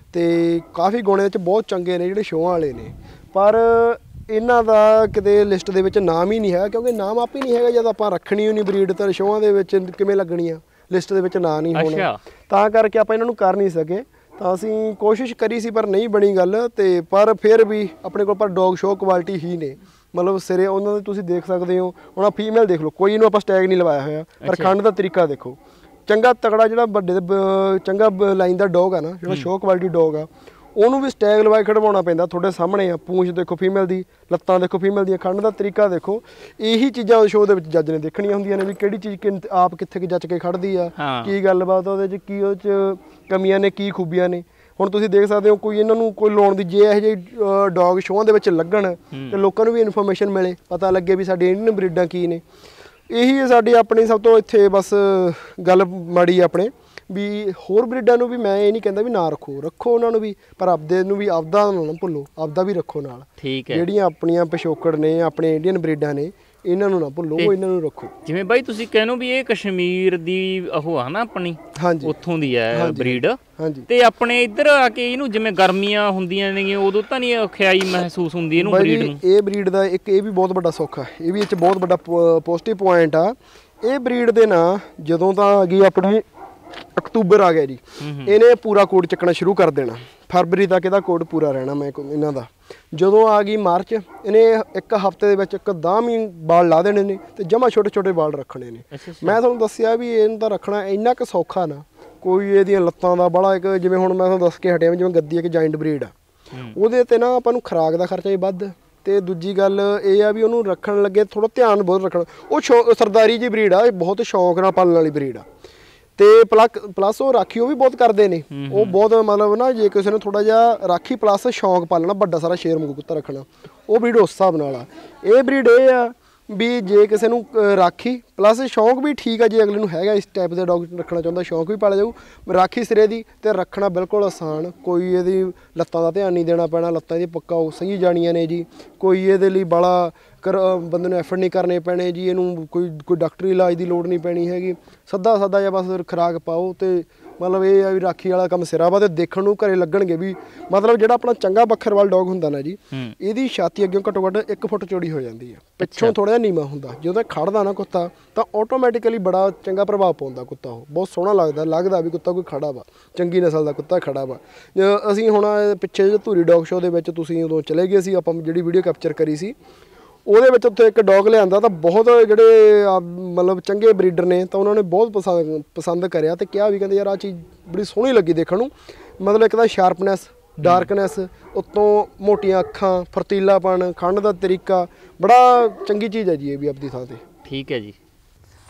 A: ਤੇ ਕਾਫੀ ਗੁਣੇ 'ਚ ਬਹੁਤ ਚੰਗੇ ਨੇ ਜਿਹੜੇ ਸ਼ੋਆਂ ਵਾਲੇ ਨੇ। ਪਰ ਇਹਨਾਂ ਦਾ ਕਿਤੇ ਲਿਸਟ ਦੇ ਵਿੱਚ ਨਾਮ ਹੀ ਨਹੀਂ ਹੈ, ਕਿਉਂਕਿ ਨਾਮ ਆਪ ਹੀ ਨਹੀਂ ਹੈਗਾ। ਜਦ ਆਪਾਂ ਰੱਖਣੀ ਹੋਣੀ ਬਰੀਡ ਤਾਂ ਸ਼ੋਆਂ ਦੇ ਵਿੱਚ ਕਿਵੇਂ ਲੱਗਣੀ ਆ, ਲਿਸਟ ਦੇ ਵਿੱਚ ਨਾਂ ਨਹੀਂ ਹੋਣਾ, ਤਾਂ ਕਰਕੇ ਆਪਾਂ ਇਹਨਾਂ ਨੂੰ ਕਰ ਨਹੀਂ ਸਕੇ। ਤਾਂ ਅਸੀਂ ਕੋਸ਼ਿਸ਼ ਕਰੀ ਸੀ ਪਰ ਨਹੀਂ ਬਣੀ ਗੱਲ। ਤੇ ਪਰ ਫਿਰ ਵੀ ਆਪਣੇ ਕੋਲ ਪਰ ਡੌਗ ਸ਼ੋਅ ਕੁਆਲਿਟੀ ਹੀ ਨੇ, ਮਤਲਬ ਸਿਰੇ ਉਹਨਾਂ ਦੇ ਤੁਸੀਂ ਦੇਖ ਸਕਦੇ ਹੋ। ਹੁਣ ਆ ਫੀਮੇਲ ਦੇਖ ਲਓ, ਕੋਈ ਇਹਨੂੰ ਆਪਾਂ ਸਟੈਗ ਨਹੀਂ ਲਵਾਇਆ ਹੋਇਆ, ਪਰ ਖੰਡ ਦਾ ਤਰੀਕਾ ਦੇਖੋ, ਚੰਗਾ ਤਕੜਾ ਜਿਹੜਾ ਵੱਡੇ ਚੰਗਾ ਲਾਈਨ ਦਾ ਡੌਗ ਆ ਨਾ, ਜਿਹੜਾ ਸ਼ੋਅ ਕੁਆਲਿਟੀ ਡੌਗ ਆ, ਉਹਨੂੰ ਵੀ ਸਟੈਗ ਲਵਾ ਕੇ ਖੜਵਾਉਣਾ ਪੈਂਦਾ। ਤੁਹਾਡੇ ਸਾਹਮਣੇ ਆ, ਪੂੰਛ ਦੇਖੋ ਫੀਮੇਲ ਦੀ, ਲੱਤਾਂ ਦੇਖੋ ਫੀਮੇਲ ਦੀਆਂ, ਖੰਡ ਦਾ ਤਰੀਕਾ ਦੇਖੋ। ਇਹੀ ਚੀਜ਼ਾਂ ਸ਼ੋਅ ਦੇ ਵਿੱਚ ਜੱਜ ਨੇ ਦੇਖਣੀਆਂ ਹੁੰਦੀਆਂ ਨੇ ਵੀ ਕਿਹੜੀ ਚੀਜ਼ ਆਪ ਕਿੱਥੇ ਜੱਜ ਕੇ ਖੜਦੀ ਆ, ਕੀ ਗੱਲਬਾਤ ਉਹਦੇ 'ਚ, ਕੀ ਉਹ 'ਚ ਕਮੀਆਂ ਨੇ, ਕੀ ਖੂਬੀਆਂ ਨੇ। ਹੁਣ ਤੁਸੀਂ ਦੇਖ ਸਕਦੇ ਹੋ ਕੋਈ ਇਹਨਾਂ ਨੂੰ ਕੋਈ ਲਾਉਣ ਦੀ, ਜੇ ਇਹੋ ਜਿਹੇ ਡੌਗ ਸ਼ੋਆਂ ਦੇ ਵਿੱਚ ਲੱਗਣ ਤੇ ਲੋਕਾਂ ਨੂੰ ਵੀ ਇਨਫੋਰਮੇਸ਼ਨ ਮਿਲੇ, ਪਤਾ ਲੱਗੇ ਵੀ ਸਾਡੀ ਇੰਡੀਅਨ ਬਰੀਡਾਂ ਕੀ ਨੇ। ਇਹੀ ਸਾਡੀ ਆਪਣੀ ਸਭ ਤੋਂ ਇੱਥੇ ਬਸ ਗੱਲ ਮਾੜੀ ਆਪਣੇ ਵੀ। ਹੋਰ ਬਰੀਡਾਂ ਨੂੰ ਵੀ ਮੈਂ ਇਹ ਨਹੀਂ ਕਹਿੰਦਾ ਵੀ ਨਾ ਰੱਖੋ ਉਹਨਾਂ ਨੂੰ ਵੀ, ਪਰ ਆਪਦੇ ਨੂੰ ਵੀ ਆਪਦਾ ਨਾ ਭੁੱਲੋ, ਆਪਦਾ ਵੀ ਰੱਖੋ ਨਾਲ। ਠੀਕ ਹੈ। ਜਿਹੜੀਆਂ ਆਪਣੀਆਂ ਪਿਛੋਕੜ ਨੇ, ਆਪਣੇ ਇੰਡੀਅਨ ਬਰੀਡਾਂ ਨੇ, ਇਹਨਾਂ ਨੂੰ ਨਾ ਭੁੱਲੋ, ਇਹਨਾਂ ਨੂੰ ਰੱਖੋ। ਜਿਵੇਂ ਬਾਈ ਤੁਸੀਂ ਕਹਿੰਦੇ ਵੀ ਇਹ ਕਸ਼ਮੀਰ ਦੀ ਉਹ ਆ ਨਾ ਆਪਣੀ, ਉੱਥੋਂ ਦੀ ਹੈ ਬਰੀਡ, ਤੇ ਆਪਣੇ ਇੱਧਰ ਆ ਕੇ ਇਹਨੂੰ ਜਿਵੇਂ ਗਰਮੀਆਂ ਹੁੰਦੀਆਂ ਨੇ ਉਦੋਂ ਤਾਂ ਨਹੀਂ ਔਖਿਆਈ ਮਹਿਸੂਸ ਹੁੰਦੀ ਇਹਨੂੰ ਬਰੀਡ ਨੂੰ? ਇਹ ਬਰੀਡ ਦਾ ਇੱਕ ਇਹ ਵੀ ਬਹੁਤ ਵੱਡਾ ਸੁੱਖ ਆ, ਇਹ ਵੀ ਇਹ 'ਚ ਬਹੁਤ ਵੱਡਾ ਪੋਜ਼ਿਟਿਵ ਪੁਆਇੰਟ ਆ। ਇਹ ਬਰੀਡ ਦੇ ਨਾ ਜਦੋਂ ਤਾਂ ਆ ਗਈ ਆਪਣੀ ਅਕਤੂਬਰ ਆ ਗਿਆ ਜੀ, ਇਹਨੇ ਪੂਰਾ ਕੋਡ ਚੱਕਣਾ ਸ਼ੁਰੂ ਕਰ ਦੇਣਾ। ਫਰਵਰੀ ਤੱਕ ਇਹਦਾ ਕੋਡ ਪੂਰਾ ਰਹਿਣਾ ਮੈਂ ਇਹਨਾਂ ਦਾ। ਜਦੋਂ ਆ ਗਈ ਮਾਰਚ, ਇਹਨੇ ਇੱਕ ਹਫ਼ਤੇ ਦੇ ਵਿੱਚ ਇੱਕਦਮ ਹੀ ਬਾਲ ਲਾ ਦੇਣੇ ਨੇ ਤੇ ਜਮਾ ਛੋਟੇ ਛੋਟੇ ਬਾਲ ਰੱਖਣੇ ਨੇ। ਮੈਂ ਤੁਹਾਨੂੰ ਦੱਸਿਆ ਵੀ ਇਹਨੂੰ ਤਾਂ ਰੱਖਣਾ ਇੰਨਾ ਕੁ ਸੌਖਾ ਨਾ, ਕੋਈ ਇਹਦੀਆਂ ਲੱਤਾਂ ਦਾ ਬੜਾ ਇੱਕ, ਜਿਵੇਂ ਹੁਣ ਮੈਂ ਤੁਹਾਨੂੰ ਦੱਸ ਕੇ ਹਟਿਆ ਜਿਵੇਂ ਗੱਦੀ ਇੱਕ ਜਾਇੰਟ ਬਰੀਡ ਆ, ਉਹਦੇ ਤੇ ਨਾ ਆਪਾਂ ਨੂੰ ਖੁਰਾਕ ਦਾ ਖਰਚਾ ਹੀ ਵੱਧ, ਤੇ ਦੂਜੀ ਗੱਲ ਇਹ ਆ ਵੀ ਉਹਨੂੰ ਰੱਖਣ ਲੱਗੇ ਥੋੜਾ ਧਿਆਨ ਬਹੁਤ ਰੱਖਣਾ। ਉਹ ਸਰਦਾਰੀ ਜੀ ਬਰੀਡ ਆ, ਇਹ ਬਹੁਤ ਸ਼ੌਂਕ ਨਾਲ ਪਾਲਣ ਵਾਲੀ ਬਰੀਡ ਆ। ਤੇ ਪਲੱਸ ਉਹ ਰਾਖੀ ਉਹ ਵੀ ਬਹੁਤ ਕਰਦੇ ਨੇ, ਉਹ ਬਹੁਤ ਮਤਲਬ ਨਾ ਜੇ ਕਿਸੇ ਨੇ ਥੋੜਾ ਜਿਹਾ ਰਾਖੀ ਪਲੱਸ ਸ਼ੌਂਕ ਪਾਲਣਾ, ਵੱਡਾ ਸਾਰਾ ਸ਼ੇਰ ਵਾਂਗੂ ਕੁੱਤਾ ਰੱਖਣਾ, ਉਹ ਬਰੀਡ ਉਸ ਹਿਸਾਬ ਨਾਲ ਆ। ਇਹ ਬਰੀਡ ਇਹ ਆ ਵੀ ਜੇ ਕਿਸੇ ਨੂੰ ਰਾਖੀ ਪਲੱਸ ਸ਼ੌਂਕ ਵੀ ਠੀਕ ਆ, ਜੇ ਅਗਲੇ ਨੂੰ ਹੈਗਾ ਇਸ ਟਾਈਪ ਦੇ ਡੌਗ ਰੱਖਣਾ ਚਾਹੁੰਦਾ, ਸ਼ੌਂਕ ਵੀ ਪਾਲਿਆ ਜਾਊ। ਰਾਖੀ ਸਿਰੇ ਦੀ ਤੇ ਰੱਖਣਾ ਬਿਲਕੁਲ ਆਸਾਨ, ਕੋਈ ਇਹਦੀ ਲੱਤਾਂ ਦਾ ਧਿਆਨ ਨਹੀਂ ਦੇਣਾ ਪੈਣਾ, ਲੱਤਾਂ ਦੀ ਪੱਕਾ ਉਹ ਸਹੀ ਜਾਣੀਆਂ ਨੇ ਜੀ। ਕੋਈ ਇਹਦੇ ਲਈ ਬਾਲਾ ਬੰਦੇ ਨੂੰ ਐਫਰਟ ਨਹੀਂ ਕਰਨੇ ਪੈਣੇ ਜੀ, ਇਹਨੂੰ ਕੋਈ ਡਾਕਟਰੀ ਇਲਾਜ ਦੀ ਲੋੜ ਨਹੀਂ ਪੈਣੀ ਹੈਗੀ। ਸਾਦਾ ਜਿਹਾ ਬਸ ਖੁਰਾਕ ਪਾਓ ਤੇ ਮਤਲਬ ਇਹ ਆ ਵੀ ਰਾਖੀ ਵਾਲਾ ਕੰਮ ਸਿਰਾ ਵਾ। ਤੇ ਦੇਖਣ ਨੂੰ ਘਰੇ ਲੱਗਣਗੇ ਵੀ, ਮਤਲਬ ਜਿਹੜਾ ਆਪਣਾ ਚੰਗਾ ਬੱਖਰਵਾਲ ਡੌਗ ਹੁੰਦਾ ਨਾ ਜੀ, ਇਹਦੀ ਛਾਤੀ ਅੱਗੇ ਘੱਟੋ ਘੱਟ 1 ਫੁੱਟ ਚੌੜੀ ਹੋ ਜਾਂਦੀ ਹੈ, ਪਿੱਛੋਂ ਥੋੜਾ ਜਿਹਾ ਨੀਵਾਂ ਹੁੰਦਾ। ਜਦੋਂ ਖੜਦਾ ਨਾ ਕੁੱਤਾ ਤਾਂ ਆਟੋਮੈਟਿਕਲੀ ਬੜਾ ਚੰਗਾ ਪ੍ਰਭਾਵ ਪਾਉਂਦਾ ਕੁੱਤਾ, ਉਹ ਬਹੁਤ ਸੋਹਣਾ ਲੱਗਦਾ ਵੀ ਕੁੱਤਾ ਕੋਈ ਖੜਾ ਵਾ, ਚੰਗੀ ਨਸਲ ਦਾ ਕੁੱਤਾ ਖੜਾ ਵਾ। ਅਸੀਂ ਹੁਣ ਪਿੱਛੇ ਜਿਹੇ ਧੂਰੀ ਡੌਗ ਸ਼ੋਅ ਦੇ ਵਿੱਚ ਤੁਸੀਂ ਉਦੋਂ ਚਲੇ ਗਏ ਸੀ, ਆਪਾਂ ਜਿਹੜੀ ਵੀਡੀਓ ਕੈਪਚਰ ਕਰੀ ਸੀ, ਉਹਦੇ ਵਿੱਚ ਉੱਥੇ ਇੱਕ ਡੌਗ ਲਿਆਂਦਾ ਤਾਂ ਬਹੁਤ ਜਿਹੜੇ ਮਤਲਬ ਚੰਗੇ ਬਰੀਡਰ ਨੇ ਤਾਂ ਉਹਨਾਂ ਨੇ ਬਹੁਤ ਪਸੰਦ ਕਰਿਆ ਤੇ ਕਿਹਾ ਵੀ ਕਹਿੰਦੇ ਯਾਰ ਆਹ ਚੀਜ਼ ਬੜੀ ਸੋਹਣੀ ਲੱਗੀ ਦੇਖਣ ਨੂੰ। ਮਤਲਬ ਇੱਕ ਤਾਂ ਸ਼ਾਰਪਨੈਸ, ਡਾਰਕਨੈਸ, ਉੱਤੋਂ ਮੋਟੀਆਂ ਅੱਖਾਂ, ਫਰਤੀਲਾਪਣ, ਖੰਡ ਦਾ ਤਰੀਕਾ, ਬੜਾ ਚੰਗੀ ਚੀਜ਼ ਹੈ ਜੀ ਇਹ ਵੀ ਆਪਣੀ ਥਾਂ ਤੇ। ਠੀਕ ਹੈ ਜੀ।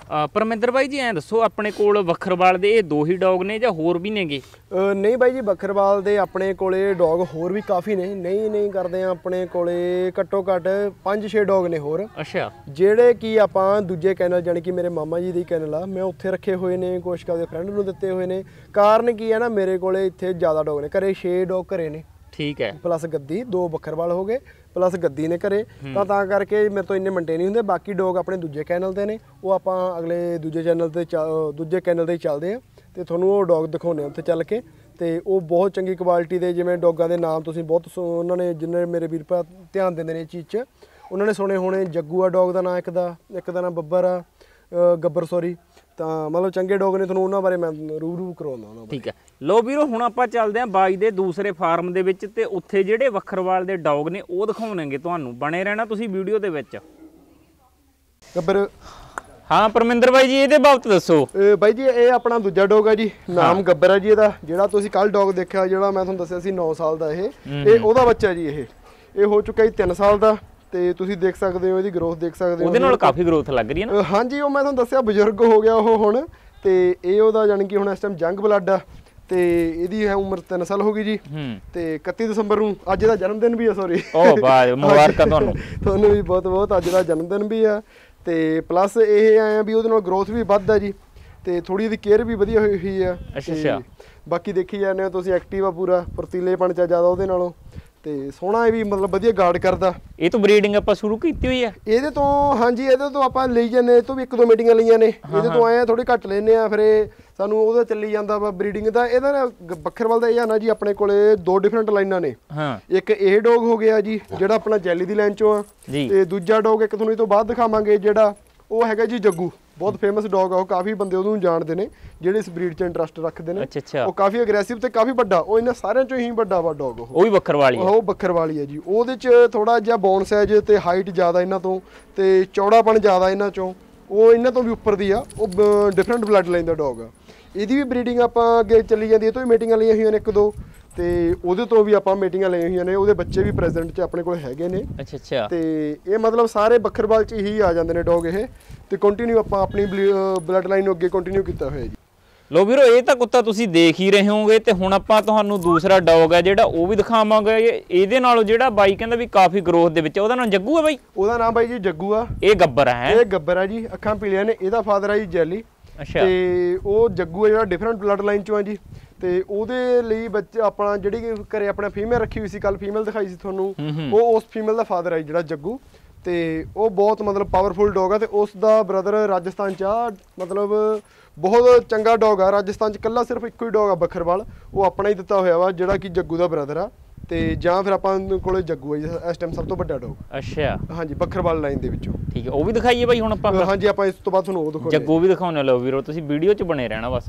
B: ਪਰਮਿੰਦਰ ਬਾਈ ਜੀ ਐਂ ਦੱਸੋ ਆਪਣੇ ਕੋਲ ਵੱਖਰਵਾਲ ਦੇ ਇਹ 2 ਹੀ ਡੌਗ ਨੇ ਜਾਂ ਹੋਰ ਵੀ ਨੇਗੇ?
A: ਨਹੀਂ ਬਾਈ ਜੀ, ਬੱਕਰਵਾਲ ਦੇ ਆਪਣੇ ਕੋਲੇ ਡੌਗ ਹੋਰ ਵੀ ਕਾਫੀ ਨੇ। ਨਹੀਂ ਕਰਦੇ ਆ ਆਪਣੇ ਕੋਲੇ ਘੱਟੋ ਘੱਟ 5-6 ਡੌਗ ਨੇ ਹੋਰ।
B: ਅੱਛਾ।
A: ਜਿਹੜੇ ਕਿ ਆਪਾਂ ਦੂਜੇ ਕੈਨਲ ਜਾਣੀ ਕਿ ਮੇਰੇ ਮਾਮਾ ਜੀ ਦੀ ਕੈਨਲ ਆ, ਮੈਂ ਉੱਥੇ ਰੱਖੇ ਹੋਏ ਨੇ, ਕੁਛ ਕਦੇ ਫਰੈਂਡ ਨੂੰ ਦਿੱਤੇ ਹੋਏ ਨੇ। ਕਾਰਨ ਕੀ ਹੈ ਨਾ, ਮੇਰੇ ਕੋਲੇ ਇੱਥੇ ਜ਼ਿਆਦਾ ਡੌਗ ਨੇ, ਘਰੇ 6 ਡੌਗ ਘਰੇ ਨੇ।
B: ਠੀਕ ਹੈ।
A: ਪਲੱਸ ਗੱਦੀ 2 ਬੱਕਰਵਾਲ ਹੋ ਗਏ, ਪਲੱਸ ਗੱਦੀ ਨੇ ਘਰੇ, ਤਾਂ ਕਰਕੇ ਮੇਰੇ ਤੋਂ ਇੰਨੇ ਮੇਨਟੇਨ ਨਹੀਂ ਹੁੰਦੇ। ਬਾਕੀ ਡੌਗ ਆਪਣੇ ਦੂਜੇ ਕੈਨਲ ਤੇ ਨੇ, ਉਹ ਆਪਾਂ ਅਗਲੇ ਦੂਜੇ ਕੈਨਲ ਤੇ ਹੀ ਚੱਲਦੇ ਆ ਤੇ ਤੁਹਾਨੂੰ ਉਹ ਡੌਗ ਦਿਖਾਉਂਦੇ ਆ ਉੱਥੇ ਚੱਲ ਕੇ। ਤੇ ਉਹ ਬਹੁਤ ਚੰਗੀ ਕੁਆਲਿਟੀ ਦੇ, ਜਿਵੇਂ ਡੌਗਾਂ ਦੇ ਨਾਮ ਤੁਸੀਂ ਬਹੁਤ ਉਹਨਾਂ ਨੇ, ਜਿੰਨੇ ਮੇਰੇ ਵੀਰ ਭਰਾ ਧਿਆਨ ਦਿੰਦੇ ਨੇ ਇਹ ਚੀਜ਼ 'ਚ, ਉਹਨਾਂ ਨੇ ਸੁਣੇ ਹੋਣੇ। ਜੱਗੂ ਆ ਡੌਗ ਦਾ ਨਾਂ, ਇੱਕ ਦਾ ਨਾਂ ਬੱਬਰ ਆ, ਗੱਬਰ ਸੌਰੀ। ਤਾਂ ਮਤਲਬ ਚੰਗੇ ਡੌਗ ਨੇ, ਤੁਹਾਨੂੰ ਉਹਨਾਂ ਬਾਰੇ ਮੈਂ ਰੂਬਰੂ ਕਰਵਾਉਂਦਾ ਉਹਨਾਂ ਬਾਰੇ।
B: ਠੀਕ ਹੈ। ਲੋ ਵੀਰੋ, ਹੁਣ ਆਪਾਂ ਚੱਲਦੇ ਆਂ ਬਾਈ ਦੇ ਦੂਸਰੇ ਫਾਰਮ ਦੇ ਵਿੱਚ ਤੇ ਉੱਥੇ ਜਿਹੜੇ ਵੱਖਰਵਾਲ ਦੇ ਡੌਗ ਨੇ ਉਹ ਦਿਖਾਉਣਗੇ ਤੁਹਾਨੂੰ। ਬਣੇ ਰਹਿਣਾ ਤੁਸੀਂ ਵੀਡੀਓ ਦੇ ਵਿੱਚ।
A: ਗੱਬਰ।
B: ਹਾਂ ਪਰਮਿੰਦਰ ਬਾਈ ਜੀ, ਇਹਦੇ ਬਾਬਤ ਦੱਸੋ।
A: ਬਾਈ ਜੀ ਇਹ ਆਪਣਾ ਦੂਜਾ ਡੌਗ ਹੈ ਜੀ, ਨਾਮ ਗੱਬਰ ਹੈ ਜੀ ਇਹਦਾ। ਜਿਹੜਾ ਤੁਸੀਂ ਕੱਲ ਡੌਗ ਦੇਖਿਆ, ਜਿਹੜਾ ਮੈਂ ਤੁਹਾਨੂੰ ਦੱਸਿਆ ਸੀ 9 ਸਾਲ ਦਾ, ਇਹ ਉਹਦਾ ਬੱਚਾ ਜੀ। ਇਹ ਹੋ ਚੁੱਕਾ ਜੀ 3 ਸਾਲ ਦਾ। ਤੇ ਤੁਸੀਂ ਦੇਖ ਸਕਦੇ ਹੋ, ਇਹਦੀ ਗਰੋਥ ਦੇਖ ਸਕਦੇ ਹੋ।
B: ਉਹਦੇ ਨਾਲ ਕਾਫੀ ਗਰੋਥ ਲੱਗ ਰਹੀ ਹੈ ਨਾ।
A: ਹਾਂਜੀ, ਉਹ ਮੈਂ ਤੁਹਾਨੂੰ ਦੱਸਿਆ ਬਜ਼ੁਰਗ ਹੋ ਗਿਆ ਉਹ ਹੁਣ। ਤੇ ਇਹ ਉਹਦਾ ਜਾਣੀ ਕਿ ਹੁਣ ਇਸ ਟਾਈਮ ਜੰਗ ਬਲੱਡ ਆ। ਤੇ ਇਹਦੀ ਹੈ ਉਮਰ 3 ਸਾਲ ਹੋ ਗਈ ਜੀ। ਤੇ 31 ਦਸੰਬਰ ਨੂੰ ਅੱਜ ਦਾ ਜਨਮ ਦਿਨ ਵੀ ਆ। ਸੌਰੀ,
B: ਓ ਬਾਏ, ਮੁਬਾਰਕਾਂ ਤੁਹਾਨੂੰ।
A: ਤੁਹਾਨੂੰ ਵੀ ਬਹੁਤ ਬਹੁਤ ਅੱਜ ਦਾ ਜਨਮ ਦਿਨ ਵੀ ਆ। ਤੇ ਪਲੱਸ ਇਹ ਆਇਆ ਵੀ ਉਹਦੇ ਨਾਲ ਗਰੋਥ ਵੀ ਵੱਧ ਆ ਜੀ। ਤੇ ਥੋੜੀ ਇਹਦੀ ਕੇਅਰ ਵੀ ਵਧੀਆ ਹੋਈ ਆ।
B: ਅੱਛਾ।
A: ਬਾਕੀ ਦੇਖੀ ਜਾਂਦੇ ਹੋ ਤੁਸੀਂ, ਐਕਟਿਵ ਆ ਪੂਰਾ, ਫੁਰਤੀਲੇਪਣ ਚ ਜ਼ਿਆਦਾ ਉਹਦੇ ਨਾਲੋਂ। ਤੇ ਸੋਹਣਾ ਇਹ ਵੀ ਮਤਲਬ ਵਧੀਆ ਗਾਰਡ ਕਰਦਾ।
B: ਇਹ ਤੋਂ ਬਰੀਡਿੰਗ ਆਪਾਂ ਸ਼ੁਰੂ ਕੀਤੀ ਹੋਈ ਆ
A: ਇਹਦੇ ਤੋਂ? ਹਾਂਜੀ, ਇਹਦੇ ਤੋਂ ਆਪਾਂ ਲਈ ਜਾਂਦੇ। ਇਹ ਤੋਂ ਵੀ 1-2 ਮੀਟਿੰਗਾਂ ਲਈਆਂ ਨੇ। ਇਹਦੇ ਤੋਂ ਆਏ ਆ ਥੋੜੀ ਘੱਟ ਲੈਨੇ ਆ, ਫਿਰ ਇਹ ਸਾਨੂੰ ਉਹਦਾ ਚੱਲੀ ਜਾਂਦਾ ਵਾ ਬਰੀਡਿੰਗ ਦਾ। ਇਹਦਾ ਨਾ ਬੱਕਰਵਾਲ ਦਾ ਇਹ ਆ ਨਾ ਜੀ, ਆਪਣੇ ਕੋਲੇ 2 ਡਿਫਰੈਂਟ ਲਾਈਨਾਂ ਨੇ। ਇੱਕ ਇਹ ਡੌਗ ਹੋ ਗਿਆ ਜੀ, ਜਿਹੜਾ ਆਪਣਾ ਜੈਲੀ ਦੀ ਲਾਈਨ ਚੋਂ ਆ। ਤੇ ਦੂਜਾ ਡੌਗ ਇੱਕ ਤੁਹਾਨੂੰ ਇਹ ਤੋਂ ਬਾਅਦ ਦਿਖਾਵਾਂਗੇ, ਜਿਹੜਾ ਉਹ ਹੈਗਾ ਜੀ ਜੱਗੂ। ਬਹੁਤ ਫੇਮਸ ਡੌਗ ਆ ਉਹ, ਕਾਫੀ ਬੰਦੇ ਉਹਨੂੰ ਜਾਣਦੇ ਨੇ ਜਿਹੜੇ ਇਸ ਬਰੀਡ 'ਚ ਇੰਟਰਸਟ ਰੱਖਦੇ ਨੇ। ਉਹ ਕਾਫੀ ਅਗਰੈਸਿਵ ਤੇ ਕਾਫੀ ਵੱਡਾ, ਉਹ ਇਹਨਾਂ ਸਾਰਿਆਂ 'ਚੋਂ ਹੀ ਵੱਡਾ ਵਾ ਡੌਗ। ਉਹ
B: ਵੀ ਬੱਕਰਵਾਲੀ, ਉਹ
A: ਬੱਕਰਵਾਲੀ ਹੈ ਜੀ। ਉਹਦੇ 'ਚ ਥੋੜਾ ਜਿਹਾ ਬੋਨ ਸਾਈਜ਼ ਤੇ ਹਾਈਟ ਜ਼ਿਆਦਾ ਇਹਨਾਂ ਤੋਂ, ਤੇ ਚੌੜਾਪਣ ਜ਼ਿਆਦਾ ਇਹਨਾਂ 'ਚੋਂ। ਉਹ ਇਹਨਾਂ ਤੋਂ ਵੀ ਉੱਪਰ ਦੀ ਆ। ਉਹ ਡਿਫਰੈਂਟ ਬਲੱਡ ਲਾਈਨ ਦਾ ਡੌਗ ਆ। ਇਹਦੀ ਵੀ ਬਰੀਡਿੰਗ ਆਪਾਂ ਅੱਗੇ ਚੱਲੀ ਜਾਂਦੀ। ਇਹ ਤੋਂ ਵੀ ਮੀਟਿੰਗਾਂ ਲਈਆਂ ਹੋਈਆਂ ਨੇ 1-2, ਤੇ ਉਹਦੇ ਤੋਂ ਵੀ ਆਪਾਂ ਮੀਟਿੰਗਾਂ ਲਈਆਂ ਹੋਈਆਂ ਨੇ। ਉਹਦੇ ਬੱਚੇ ਵੀ ਪ੍ਰੈਜ਼ੈਂਟ 'ਚ ਆਪਣੇ ਕੋਲ ਹੈਗੇ ਨੇ।
B: ਅੱਛਾ।
A: ਤੇ ਇਹ ਮਤਲਬ ਸਾਰੇ ਬੱਕਰਵਾਲ 'ਚ ਹੀ ਆ ਜਾਂਦੇ ਨੇ ਡੌਗ ਇਹ। ਤੇ ਕੰਟੀਨਿਊ ਆਪਾਂ ਆਪਣੀ ਬਲੱਡ ਲਾਈਨ ਨੂੰ ਅੱਗੇ ਕੰਟੀਨਿਊ ਕੀਤਾ ਹੋਇਆ ਜੀ।
B: ਲੋ ਵੀਰੋ, ਇਹ ਤਾਂ ਕੁੱਤਾ ਤੁਸੀਂ ਦੇਖ ਹੀ ਰਹੇ ਹੋਗੇ। ਤੇ ਹੁਣ ਆਪਾਂ ਤੁਹਾਨੂੰ ਦੂਸਰਾ ਡੌਗ ਹੈ ਜਿਹੜਾ ਉਹ ਵੀ ਦਿਖਾਵਾਂਗੇ। ਇਹਦੇ ਨਾਲੋਂ ਜਿਹੜਾ ਬਾਈ ਕਹਿੰਦਾ ਵੀ ਕਾਫੀ ਗਰੋਥ ਦੇ ਵਿੱਚ, ਉਹਦਾ ਨਾਮ ਜੱਗੂ ਹੈ ਬਾਈ? ਉਹਦਾ
A: ਨਾਮ ਬਾਈ ਜੀ ਜੱਗੂ ਆ।
B: ਇਹ ਗੱਬਰ ਹੈ?
A: ਇਹ ਗੱਬਰ ਆ ਜੀ, ਅੱਖਾਂ ਪੀਲੀਆਂ ਨੇ। ਇਹਦਾ ਫਾਦਰ ਆ ਜੀ ਜੈਲੀ।
B: ਅੱਛਾ।
A: ਤੇ ਉਹ ਜੱਗੂ ਆ ਜਿਹੜਾ ਡਿਫਰੈਂਟ ਬਲੱਡ ਲਾਈਨ ਚੋਂ ਆ ਜੀ। ਤੇ ਉਹਦੇ ਲਈ ਬੱਚਾ ਆਪਣਾ, ਜਿਹੜੀ ਘਰੇ ਆਪਣਾ ਫੀਮੇਲ ਰੱਖੀ ਹੋਈ ਸੀ, ਕੱਲ ਫੀਮੇਲ ਦਿਖਾਈ ਸੀ ਤੁਹਾਨੂੰ, ਉਹ ਉਸ ਫੀਮੇਲ ਦਾ ਫਾਦਰ ਆ ਜਿਹੜਾ ਜੱਗੂ। ਤੇ ਉਹ ਬਹੁਤ ਮਤਲਬ ਪਾਵਰਫੁਲ ਡੌਗ ਆ। ਤੇ ਉਸ ਦਾ ਬ੍ਰਦਰ ਰਾਜਸਥਾਨ 'ਚ ਆ। ਮਤਲਬ ਬਹੁਤ ਚੰਗਾ ਡੌਗ ਆ। ਰਾਜਸਥਾਨ 'ਚ ਇਕੱਲਾ ਸਿਰਫ ਇੱਕੋ ਹੀ ਡੌਗ ਆ ਬੱਕਰਵਾਲ, ਉਹ ਆਪਣਾ ਹੀ ਦਿੱਤਾ ਹੋਇਆ ਵਾ, ਜਿਹੜਾ ਕਿ ਜੱਗੂ ਦਾ ਬ੍ਰਦਰ ਆ। ਤੇ ਜਾਂ ਫਿਰ ਆਪਾਂ ਕੋਲੇ ਜੱਗੂ ਆ ਜੀ ਇਸ ਟਾਈਮ ਸਭ ਤੋਂ ਵੱਡਾ ਡੌਗ।
B: ਅੱਛਾ।
A: ਹਾਂਜੀ, ਬੱਕਰਵਾਲ ਲਾਈਨ ਦੇ ਵਿੱਚੋਂ।
B: ਠੀਕ ਹੈ, ਉਹ ਵੀ ਦਿਖਾਈਏ ਬਾਈ ਹੁਣ ਆਪਾਂ?
A: ਹਾਂਜੀ, ਆਪਾਂ ਇਸ ਤੋਂ ਬਾਅਦ ਤੁਹਾਨੂੰ ਉਹ ਦਿਖਾਉਂਦੇ।
B: ਜੱਗੂ ਵੀ ਦਿਖਾਉਣੇ। ਲਓ ਵੀਰੋ, ਤੁਸੀਂ ਵੀਡੀਓ 'ਚ ਬਣੇ ਰਹਿਣਾ ਬਸ।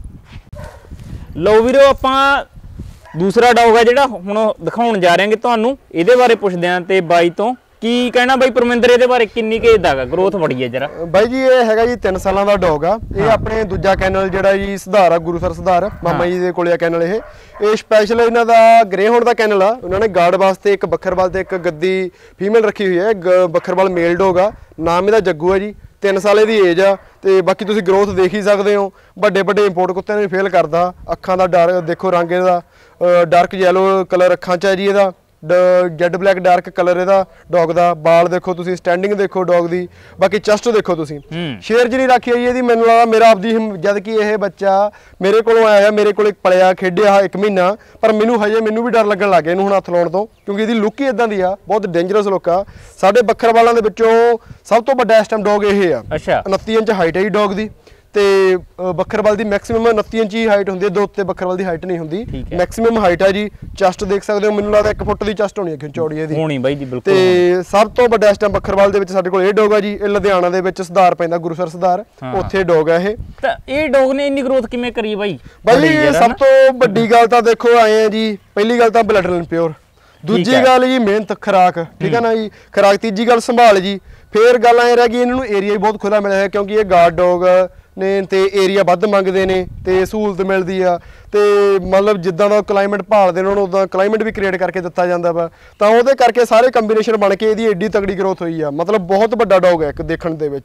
B: ਲਓ ਵੀਰੋ, ਆਪਾਂ ਦੂਸਰਾ ਡੌਗ ਆ ਜਿਹੜਾ ਹੁਣ ਦਿਖਾਉਣ ਜਾ ਰਹੇ ਹਾਂ ਤੁਹਾਨੂੰ। ਇਹਦੇ ਬਾਰੇ ਪੁੱਛਦੇ ਆਂ ਤੇ ਬਾਈ ਤੋਂ ਕੀ ਕਹਿਣਾ ਬਾਈ ਪਰਮਿੰਦਰ, ਇਹਦੇ ਬਾਰੇ ਕਿੰਨੀ ਕੁ ਏਜ ਦਾ ਗਰੋਥ ਬੜੀ ਹੈ ਜਰਾ?
A: ਬਾਈ ਜੀ ਇਹ ਹੈਗਾ ਜੀ 3 ਸਾਲਾਂ ਦਾ ਡੌਗ ਆ। ਇਹ ਆਪਣੇ ਦੂਜਾ ਕੈਨਲ ਜਿਹੜਾ ਜੀ ਸੁਧਾਰ ਆ, ਗੁਰੂ ਸਰ ਸੁਧਾਰ ਮਾਮਾ ਜੀ ਦੇ ਕੋਲੇ ਆ ਕੈਨਲ। ਇਹ ਸਪੈਸ਼ਲ ਇਹਨਾਂ ਦਾ ਗ੍ਰੇ ਹੋਣ ਦਾ ਕੈਨਲ ਆ। ਉਹਨਾਂ ਨੇ ਗਾਰਡ ਵਾਸਤੇ ਇੱਕ ਬੱਕਰਵਾਲ ਤੇ ਇੱਕ ਗੱਦੀ ਫੀਮੇਲ ਰੱਖੀ ਹੋਈ ਹੈ। ਬੱਕਰਵਾਲ ਮੇਲ ਡੌਗ ਆ। ਨਾਮ ਇਹਦਾ ਜੱਗੂ ਆ ਜੀ। 3 ਸਾਲ ਦੀ ਏਜ ਆ। ਤੇ ਬਾਕੀ ਤੁਸੀਂ ਗਰੋਥ ਦੇਖ ਹੀ ਸਕਦੇ ਹੋ। ਵੱਡੇ ਇੰਪੋਰਟ ਕੁੱਤਿਆਂ ਨੇ ਫੇਲ ਕਰਦਾ। ਅੱਖਾਂ ਦਾ ਡਾਰਕ ਦੇਖੋ, ਰੰਗ ਇਹਦਾ ਡਾਰਕ ਯੈਲੋ ਕਲਰ ਅੱਖਾਂ 'ਚ ਹੈ ਜੀ ਇਹਦਾ। ਜੈਡ ਬਲੈਕ ਡਾਰਕ ਕਲਰ ਇਹਦਾ ਡੌਗ ਦਾ। ਬਾਲ ਦੇਖੋ ਤੁਸੀਂ, ਸਟੈਂਡਿੰਗ ਦੇਖੋ ਡੌਗ ਦੀ। ਬਾਕੀ ਚੈਸਟ ਦੇਖੋ ਤੁਸੀਂ, ਸ਼ੇਰ ਜਿਹੜੀ ਰੱਖੀ ਹੋਈ ਇਹਦੀ। ਮੈਨੂੰ ਲੱਗਦਾ ਮੇਰਾ ਆਪਦੀ, ਜਦ ਕਿ ਇਹ ਬੱਚਾ ਮੇਰੇ ਕੋਲੋਂ ਆਇਆ, ਮੇਰੇ ਕੋਲ ਪਲਿਆ ਖੇਡਿਆ 1 ਮਹੀਨਾ, ਪਰ ਮੈਨੂੰ ਵੀ ਡਰ ਲੱਗਣ ਲੱਗ ਗਿਆ ਇਹਨੂੰ ਹੁਣ ਹੱਥ ਲਾਉਣ ਤੋਂ, ਕਿਉਂਕਿ ਇਹਦੀ ਲੁੱਕ ਹੀ ਇਦਾਂ ਦੀ ਆ। ਬਹੁਤ ਡੇਂਜਰਸ ਲੁੱਕ ਆ। ਸਾਡੇ ਬੱਕਰਵਾਲਾਂ ਦੇ ਵਿੱਚੋਂ ਸਭ ਤੋਂ ਵੱਡਾ ਇਸ ਟਾਈਮ ਡੌਗ ਇਹ ਆ। 29 ਇੰਚ ਹਾਈਟ ਹੈ ਜੀ ਡੌਗ ਦੀ। ਤੇ ਬੱਕਰਵਾਲ ਦੀ ਮੈਕਸਿਮਮ 29 ਇੰਚ ਹੀ ਹਾਈਟ ਹੁੰਦੀ ਹੈ। 2 ਉੱਤੇ ਬੱਕਰਵਾਲ ਦੀ ਹਾਈਟ ਨਹੀਂ ਹੁੰਦੀ, ਮੈਕਸਿਮਮ ਹਾਈਟ ਹੈ ਜੀ। ਚੈਸਟ ਦੇਖ ਸਕਦੇ ਹੋ, ਮੈਨੂੰ ਲੱਗਦਾ 1 ਫੁੱਟ ਦੀ ਚੈਸਟ ਹੋਣੀ ਹੈ ਚੌੜੀ ਇਹਦੀ।
B: ਹੋਣੀ ਬਾਈ ਜੀ, ਬਿਲਕੁਲ।
A: ਤੇ ਸਭ ਤੋਂ ਵੱਡਾ ਇਸ ਟਾਈਮ ਬੱਕਰਵਾਲ ਦੇ ਵਿੱਚ ਸਾਡੇ ਕੋਲ ਇਹ ਡੌਗ ਆ ਜੀ। ਇਹ ਲੁਧਿਆਣਾ ਦੇ ਵਿੱਚ ਸੁਧਾਰ ਪੈਂਦਾ, ਗੁਰੂ ਸਰ ਸੁਧਾਰ, ਉੱਥੇ ਡੌਗ ਆ ਇਹ।
B: ਤਾਂ ਇਹ ਡੌਗ ਨੇ ਇੰਨੀ ਗਰੋਥ ਕਿਵੇਂ ਕਰੀ ਬਾਈ?
A: ਸਭ ਤੋਂ ਵੱਡੀ ਗੱਲ ਤਾਂ ਦੇਖੋ ਆਏ ਆ ਜੀ, ਪਹਿਲੀ ਗੱਲ ਤਾਂ ਬਲੱਡ ਲਾਈਨ ਪਿਓਰ। ਦੂਜੀ ਗੱਲ ਜੀ ਮਿਹਨਤ, ਖੁਰਾਕ, ਠੀਕ ਹੈ ਨਾ ਜੀ, ਖੁਰਾਕ। ਤੀਜੀ ਗੱਲ ਸੰਭਾਲ ਜੀ। ਫੇਰ ਗੱਲ ਐ ਰਹਿ ਗਈ ਇਹਨਾਂ ਨੂੰ ਏਰੀਆ ਵੀ ਬਹੁਤ ਖੁੱਲਾ ਮਿਲਿਆ ਹੈ, ਕਿਉਂਕਿ ਇਹ ਗਾਰਡ ਡੌਗ ਨੇ ਤੇ ਏਰੀਆ ਵੱਧ ਮੰਗਦੇ ਨੇ ਤੇ ਸਹੂਲਤ ਮਿਲਦੀ ਆ। ਤੇ ਮਤਲਬ ਜਿੱਦਾਂ ਦਾ ਕਲਾਈਮੇਟ ਭਾਲਦੇ ਨੇ ਉਹਨਾਂ ਉਦਾਂ ਕਲਾਈਮੇਟ ਵੀ ਕ੍ਰੀਏਟ ਕਰਕੇ ਦਿੱਤਾ ਜਾਂਦਾ ਵਾ। ਤਾਂ ਉਹਦੇ ਕਰਕੇ ਸਾਰੇ ਕੰਬੀਨੇਸ਼ਨ ਬਣ ਕੇ ਇਹਦੀ ਏਡੀ ਤਗੜੀ ਗਰੋਥ ਹੋਈ ਆ। ਮਤਲਬ ਬਹੁਤ ਵੱਡਾ ਡੌਗ ਹੈ ਇੱਕ ਦੇਖਣ ਦੇ ਵਿੱਚ ਇਹ।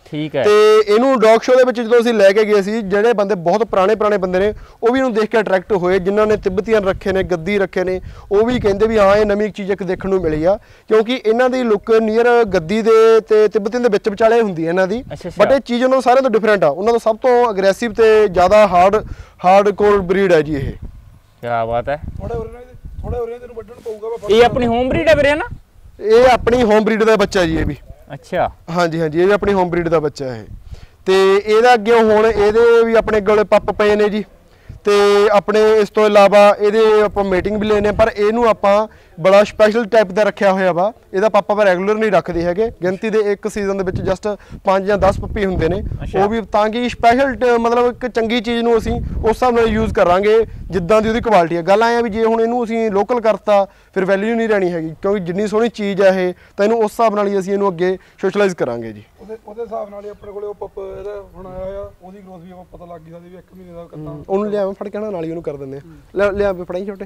B: ਠੀਕ ਹੈ।
A: ਤੇ ਇਹਨੂੰ ਡੌਗ ਸ਼ੋਅ ਦੇ ਵਿੱਚ ਜਦੋਂ ਅਸੀਂ ਲੈ ਕੇ ਗਏ ਸੀ, ਜਿਹੜੇ ਬੰਦੇ ਬਹੁਤ ਪੁਰਾਣੇ ਬੰਦੇ ਨੇ ਉਹ ਵੀ ਇਹਨੂੰ ਦੇਖ ਕੇ ਅਟਰੈਕਟ ਹੋਏ, ਜਿਨ੍ਹਾਂ ਨੇ ਤਿੱਬਤੀਅਨ ਰੱਖੇ ਨੇ, ਗੱਦੀ ਰੱਖੇ ਨੇ, ਉਹ ਵੀ ਕਹਿੰਦੇ ਵੀ ਹਾਂ ਇਹ ਨਵੀਂ ਚੀਜ਼ ਇੱਕ ਦੇਖਣ ਨੂੰ ਮਿਲੀ ਆ, ਕਿਉਂਕਿ ਇਹਨਾਂ ਦੀ ਲੁੱਕ ਨੀਅਰ ਗੱਦੀ ਦੇ ਤੇ ਤਿੱਬਤੀਅਨ ਦੇ ਵਿੱਚ ਵਿਚਾਲੇ ਹੁੰਦੀ ਹੈ ਇਹਨਾਂ ਦੀ। ਬਟ ਇਹ ਚੀਜ਼ ਉਹਨਾਂ ਤੋਂ ਸਾਰਿਆਂ ਤੋਂ ਡਿਫਰੈਂਟ ਆ, ਉਹਨਾਂ ਤੋਂ ਸਭ ਤੋਂ ਅਗਰੈਸਿਵ ਤੇ ਜ਼ਿਆਦਾ ਹਾਰਡ ਕੋਰ ਬਰੀਡ ਹੈ ਜੀ ਇਹ।
B: ਕੀ ਬਾਤ ਹੈ।
C: ਥੋੜਾ ਉਰੇ ਤੈਨੂੰ ਵੱਢਣ ਪਊਗਾ।
B: ਇਹ ਆਪਣੀ ਹੋਮ ਬਰੀਡ ਹੈ ਵੀਰੇ ਨਾ?
A: ਇਹ ਆਪਣੀ ਹੋਮ ਬਰੀਡ ਦਾ ਬੱਚਾ ਜੀ ਇਹ ਵੀ।
B: ਅੱਛਾ,
A: ਹਾਂਜੀ ਹਾਂਜੀ, ਇਹ ਆਪਣੀ ਹੋਮ ਬਰੀਡ ਦਾ ਬੱਚਾ ਹੈ। ਤੇ ਇਹਦਾ ਅੱਗੇ ਹੁਣ ਇਹਦੇ ਵੀ ਆਪਣੇ ਕੋਲ ਪੱਪ ਪਏ ਨੇ ਜੀ। ਤੇ ਆਪਣੇ ਇਸ ਤੋਂ ਇਲਾਵਾ ਇਹਦੇ ਆਪਾਂ ਮੀਟਿੰਗ ਵੀ ਲੈਨੇ, ਪਰ ਇਹਨੂੰ ਆਪਾਂ ਬੜਾ ਸਪੈਸ਼ਲ ਟਾਈਪ ਦਾ ਰੱਖਿਆ ਹੋਇਆ ਵਾ। ਇਹਦਾ ਪਾਪਾ ਆਪਾਂ ਰੈਗੂਲਰ ਨਹੀਂ ਰੱਖਦੇ ਹੈਗੇ, ਗਿਣਤੀ ਦੇ ਇੱਕ ਸੀਜ਼ਨ ਦੇ ਵਿੱਚ ਜਸਟ 5 ਜਾਂ 10 ਪੱਪੀ ਹੁੰਦੇ ਨੇ, ਉਹ ਵੀ ਤਾਂ ਕਿ ਸਪੈਸ਼ਲ ਮਤਲਬ ਇੱਕ ਚੰਗੀ ਚੀਜ਼ ਨੂੰ ਅਸੀਂ ਉਸ ਹਿਸਾਬ ਨਾਲ ਯੂਜ਼ ਕਰਾਂਗੇ ਜਿੱਦਾਂ ਦੀ ਉਹਦੀ ਕੁਆਲਿਟੀ ਹੈ। ਗੱਲ ਆਇਆ ਵੀ ਜੇ ਹੁਣ ਇਹਨੂੰ ਅਸੀਂ ਲੋਕਲ ਕਰਤਾ ਫਿਰ ਵੈਲਿਊ ਨਹੀਂ ਰਹਿਣੀ ਹੈਗੀ, ਕਿਉਂਕਿ ਜਿੰਨੀ ਸੋਹਣੀ ਚੀਜ਼ ਹੈ ਇਹ, ਤਾਂ ਇਹਨੂੰ ਉਸ ਹਿਸਾਬ ਨਾਲ ਹੀ ਅਸੀਂ ਇਹਨੂੰ ਅੱਗੇ ਸੋਸ਼ਲਾਈਜ਼ ਕਰਾਂਗੇ ਜੀ।
C: ਉਹਦੇ ਹਿਸਾਬ ਨਾਲ ਹੀ ਆਪਣੇ ਕੋਲੇ ਉਹ ਪੱਪ ਇਹਦਾ ਹੁਣ ਆਇਆ ਹੋਇਆ, ਉਹਦੀ ਗਰੋਥ ਵੀ ਆਪਾਂ ਪਤਾ ਲੱਗ ਗਈ ਸਾਡੀ ਵੀ 1 ਮਹੀਨੇ ਦਾ ਕੱਟਾ।
A: ਉਹਨੂੰ ਲਿਆਵਾਂ ਫੜ ਕੇ ਨਾਲ ਹੀ ਉਹਨੂੰ ਕਰ ਦਿੰਦੇ ਆ। ਲਿਆ ਫੜਾਈ ਛੋਟੇ।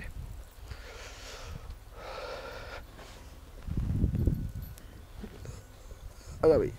A: ਆ ਬਈ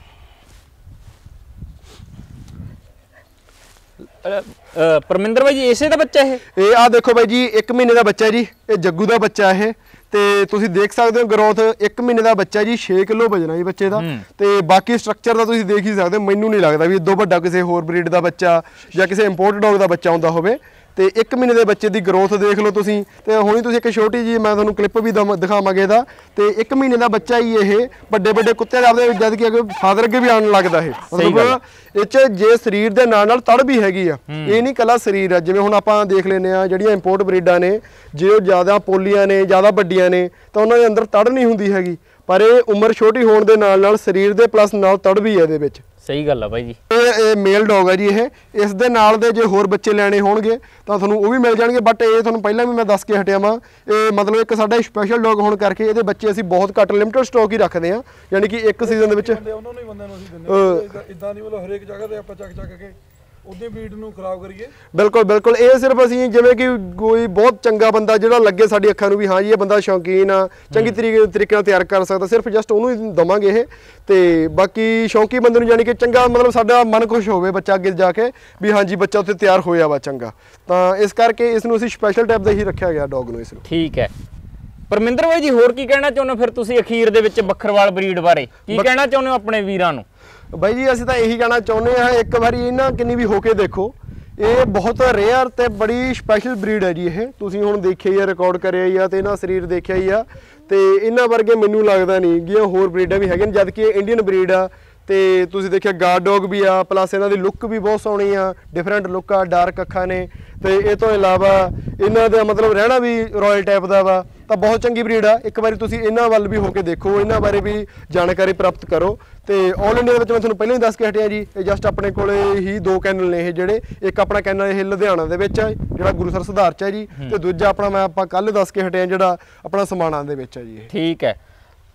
B: ਪਰਮਿੰਦਰ ਬਾਈ ਜੀ ਇਸੇ ਦਾ ਬੱਚਾ
A: ਇਹ ਆ ਦੇਖੋ ਬਾਈ ਜੀ 1 ਮਹੀਨੇ ਦਾ ਬੱਚਾ ਜੀ, ਇਹ ਜੱਗੂ ਦਾ ਬੱਚਾ ਇਹ। ਤੇ ਤੁਸੀਂ ਦੇਖ ਸਕਦੇ ਹੋ ਗਰੋਥ, 1 ਮਹੀਨੇ ਦਾ ਬੱਚਾ ਜੀ, 6 ਕਿਲੋ ਵਜਣਾ ਜੀ ਬੱਚੇ ਦਾ। ਤੇ ਬਾਕੀ ਸਟਰਕਚਰ ਦਾ ਤੁਸੀਂ ਦੇਖ ਹੀ ਸਕਦੇ ਹੋ, ਮੈਨੂੰ ਨਹੀਂ ਲੱਗਦਾ ਵੀ ਇਦੋਂ ਵੱਡਾ ਕਿਸੇ ਹੋਰ ਬਰੀਡ ਦਾ ਬੱਚਾ ਜਾਂ ਕਿਸੇ ਇੰਪੋਰਟਡ ਡੌਗ ਦਾ ਬੱਚਾ ਹੁੰਦਾ ਹੋਵੇ। ਤੇ 1 ਮਹੀਨੇ ਦੇ ਬੱਚੇ ਦੀ ਗਰੋਥ ਦੇਖ ਲਓ ਤੁਸੀਂ। ਤੇ ਹੁਣੀ ਤੁਸੀਂ ਇੱਕ ਛੋਟੀ ਜੀ ਮੈਂ ਤੁਹਾਨੂੰ ਕਲਿੱਪ ਵੀ ਦਿਖਾਵਾਂਗੇ ਇਹਦਾ। ਤੇ 1 ਮਹੀਨੇ ਦਾ ਬੱਚਾ ਹੀ ਇਹ ਵੱਡੇ ਕੁੱਤੇ ਆਪਦੇ ਜਦ ਕਿ ਅੱਗੇ ਫਾਦਰ ਅੱਗੇ ਵੀ ਆਉਣ ਲੱਗਦਾ ਇਹ। ਮਤਲਬ ਇਹ 'ਚ ਜੇ ਸਰੀਰ ਦੇ ਨਾਲ ਤੜ ਵੀ ਹੈਗੀ ਆ, ਇਹ ਨਹੀਂ ਕੱਲਾ ਸਰੀਰ ਆ। ਜਿਵੇਂ ਹੁਣ ਆਪਾਂ ਦੇਖ ਲੈਂਦੇ ਆ ਜਿਹੜੀਆਂ ਇੰਪੋਰਟ ਬਰੀਡਾਂ ਨੇ, ਜੇ ਉਹ ਜ਼ਿਆਦਾ ਪੋਲੀਆਂ ਨੇ, ਜ਼ਿਆਦਾ ਵੱਡੀਆਂ ਨੇ, ਤਾਂ ਉਹਨਾਂ ਦੇ ਅੰਦਰ ਤੜ ਨਹੀਂ ਹੁੰਦੀ ਹੈਗੀ। ਪਰ ਇਹ ਉਮਰ ਛੋਟੀ ਹੋਣ ਦੇ ਨਾਲ ਸਰੀਰ ਦੇ ਪਲੱਸ ਨਾਲ ਤੜ ਵੀ ਹੈ ਇਹਦੇ ਵਿੱਚ।
B: ਸਹੀ ਗੱਲ ਆ ਬਾਈ ਜੀ।
A: ਇਹ ਮੇਲ ਡੌਗ ਹੈ ਜੀ ਇਹ। ਇਸ ਦੇ ਨਾਲ ਦੇ ਜੇ ਹੋਰ ਬੱਚੇ ਲੈਣੇ ਹੋਣਗੇ ਤਾਂ ਤੁਹਾਨੂੰ ਉਹ ਵੀ ਮਿਲ ਜਾਣਗੇ, ਬਟ ਇਹ ਤੁਹਾਨੂੰ ਪਹਿਲਾਂ ਵੀ ਮੈਂ ਦੱਸ ਕੇ ਹਟਿਆ ਵਾਂ, ਇਹ ਮਤਲਬ ਇੱਕ ਸਾਡਾ ਸਪੈਸ਼ਲ ਡੌਗ ਹੋਣ ਕਰਕੇ ਇਹਦੇ ਬੱਚੇ ਅਸੀਂ ਬਹੁਤ ਘੱਟ ਲਿਮਟਡ ਸਟਾਕ ਹੀ ਰੱਖਦੇ ਹਾਂ, ਯਾਨੀ ਕਿ ਇੱਕ ਸੀਜ਼ਨ ਦੇ ਵਿੱਚ।
C: ਉਹਨਾਂ ਨੂੰ ਹੀ ਬੰਦਿਆਂ ਨੂੰ ਅਸੀਂ ਦਿੰਦੇ, ਇਦਾਂ ਨਹੀਂ ਮਤਲਬ ਹਰੇਕ ਜਗ੍ਹਾ ਤੇ ਆਪਾਂ ਚੱਕ ਕੇ ਉਹਦੇ ਬਰੀਡ ਨੂੰ ਖਰਾਬ ਕਰੀਏ।
A: ਬਿਲਕੁਲ ਇਹ ਸਿਰਫ ਅਸੀਂ ਜਿਵੇਂ ਕਿ ਕੋਈ ਬਹੁਤ ਚੰਗਾ ਬੰਦਾ ਜਿਹੜਾ ਲੱਗੇ ਸਾਡੀ ਅੱਖਾਂ ਨੂੰ ਵੀ ਹਾਂ ਜੀ ਇਹ ਬੰਦਾ ਸ਼ੌਕੀਨ ਆ, ਚੰਗੀ ਤਰੀਕੇ ਨਾਲ ਤਿਆਰ ਕਰ ਸਕਦਾ, ਸਿਰਫ ਜਸਟ ਉਹਨੂੰ ਹੀ ਦਵਾਂਗੇ ਇਹ। ਤੇ ਬਾਕੀ ਸ਼ੌਕੀ ਬੰਦੇ ਨੂੰ ਜਾਨੀ ਕਿ ਚੰਗਾ, ਮਤਲਬ ਸਾਡਾ ਮਨ ਖੁਸ਼ ਹੋਵੇ ਬੱਚਾ ਅੱਗੇ ਜਾ ਕੇ ਵੀ ਹਾਂਜੀ ਬੱਚਾ ਉੱਥੇ ਤਿਆਰ ਹੋਇਆ ਵਾ ਚੰਗਾ, ਤਾਂ ਇਸ ਕਰਕੇ ਇਸ ਨੂੰ ਅਸੀਂ ਸਪੈਸ਼ਲ ਟਾਈਪ ਦਾ ਹੀ ਰੱਖਿਆ ਗਿਆ ਡੌਗ ਨੂੰ ਇਸ ਨੂੰ।
B: ਠੀਕ ਹੈ ਪਰਮਿੰਦਰ ਬਾਈ ਜੀ, ਹੋਰ ਕੀ ਕਹਿਣਾ ਚਾਹੁੰਦੇ ਫਿਰ ਤੁਸੀਂ ਅਖੀਰ ਦੇ ਵਿੱਚ ਬੱਖਰਵਾਲ ਬਰੀਡ ਬਾਰੇ ਕੀ ਕਹਿਣਾ ਚਾਹੁੰਦੇ ਹੋ ਆਪਣੇ ਵੀਰਾਂ ਨੂੰ?
A: ਬਾਈ ਜੀ ਅਸੀਂ ਤਾਂ ਇਹੀ ਕਹਿਣਾ ਚਾਹੁੰਦੇ ਆ, ਇੱਕ ਵਾਰੀ ਇਹਨਾਂ ਕਿੰਨੀ ਵੀ ਹੋ ਕੇ ਦੇਖੋ, ਇਹ ਬਹੁਤ ਰੇਅਰ ਤੇ ਬੜੀ ਸਪੈਸ਼ਲ ਬਰੀਡ ਹੈ ਜੀ ਇਹ। ਤੁਸੀਂ ਹੁਣ ਦੇਖਿਆ ਹੀ ਆ, ਰਿਕਾਰਡ ਕਰਿਆ ਹੀ ਆ, ਤੇ ਇਹਨਾਂ ਸਰੀਰ ਦੇਖਿਆ ਹੀ ਆ, ਤੇ ਇਹਨਾਂ ਵਰਗੇ ਮੈਨੂੰ ਲੱਗਦਾ ਨਹੀਂ ਕਿ ਹੋਰ ਬਰੀਡਾਂ ਵੀ ਹੈਗੇ ਨੇ, ਜਦ ਕਿ ਇਹ ਇੰਡੀਅਨ ਬਰੀਡ ਆ। ਤੇ ਤੁਸੀਂ ਦੇਖਿਆ ਗਾਰਡ ਡੌਗ ਵੀ ਆ, ਪਲੱਸ ਇਹਨਾਂ ਦੀ ਲੁੱਕ ਵੀ ਬਹੁਤ ਸੋਹਣੀ ਆ, ਡਿਫਰੈਂਟ ਲੁੱਕ ਆ, ਡਾਰਕ ਅੱਖਾਂ ਨੇ। ਤੇ ਇਹ ਤੋਂ ਇਲਾਵਾ ਇਹਨਾਂ ਦਾ ਮਤਲਬ ਰਹਿਣਾ ਵੀ ਰਾਇਲ ਟਾਈਪ ਦਾ ਵਾ, ਤਾਂ ਬਹੁਤ ਚੰਗੀ ਬਰੀਡ ਆ। ਇੱਕ ਵਾਰੀ ਤੁਸੀਂ ਇਹਨਾਂ ਵੱਲ ਵੀ ਹੋ ਕੇ ਦੇਖੋ, ਇਹਨਾਂ ਬਾਰੇ ਵੀ ਜਾਣਕਾਰੀ ਪ੍ਰਾਪਤ ਕਰੋ। ਤੇ ਆਲ ਇੰਡੀਆ ਦੇ ਵਿੱਚ ਮੈਂ ਤੁਹਾਨੂੰ ਪਹਿਲਾਂ ਹੀ ਦੱਸ ਕੇ ਹਟਿਆ ਜੀ, ਇਹ ਜਸਟ ਆਪਣੇ ਕੋਲੇ ਹੀ 2 ਕੈਨਲ ਨੇ ਇਹ ਜਿਹੜੇ, ਇੱਕ ਆਪਣਾ ਕੈਨਲ ਇਹ ਲੁਧਿਆਣਾ ਦੇ ਵਿੱਚ ਹੈ ਜਿਹੜਾ ਗੁਰੂਸਰ ਸੁਧਾਰ ਚ ਹੈ ਜੀ, ਤੇ ਦੂਜਾ ਆਪਣਾ ਮੈਂ ਆਪਾਂ ਕੱਲ ਦੱਸ ਕੇ ਹਟਿਆ ਜਿਹੜਾ ਆਪਣਾ ਸਮਾਣਾ ਦੇ ਵਿੱਚ ਹੈ ਜੀ ਇਹ।
B: ਠੀਕ ਹੈ,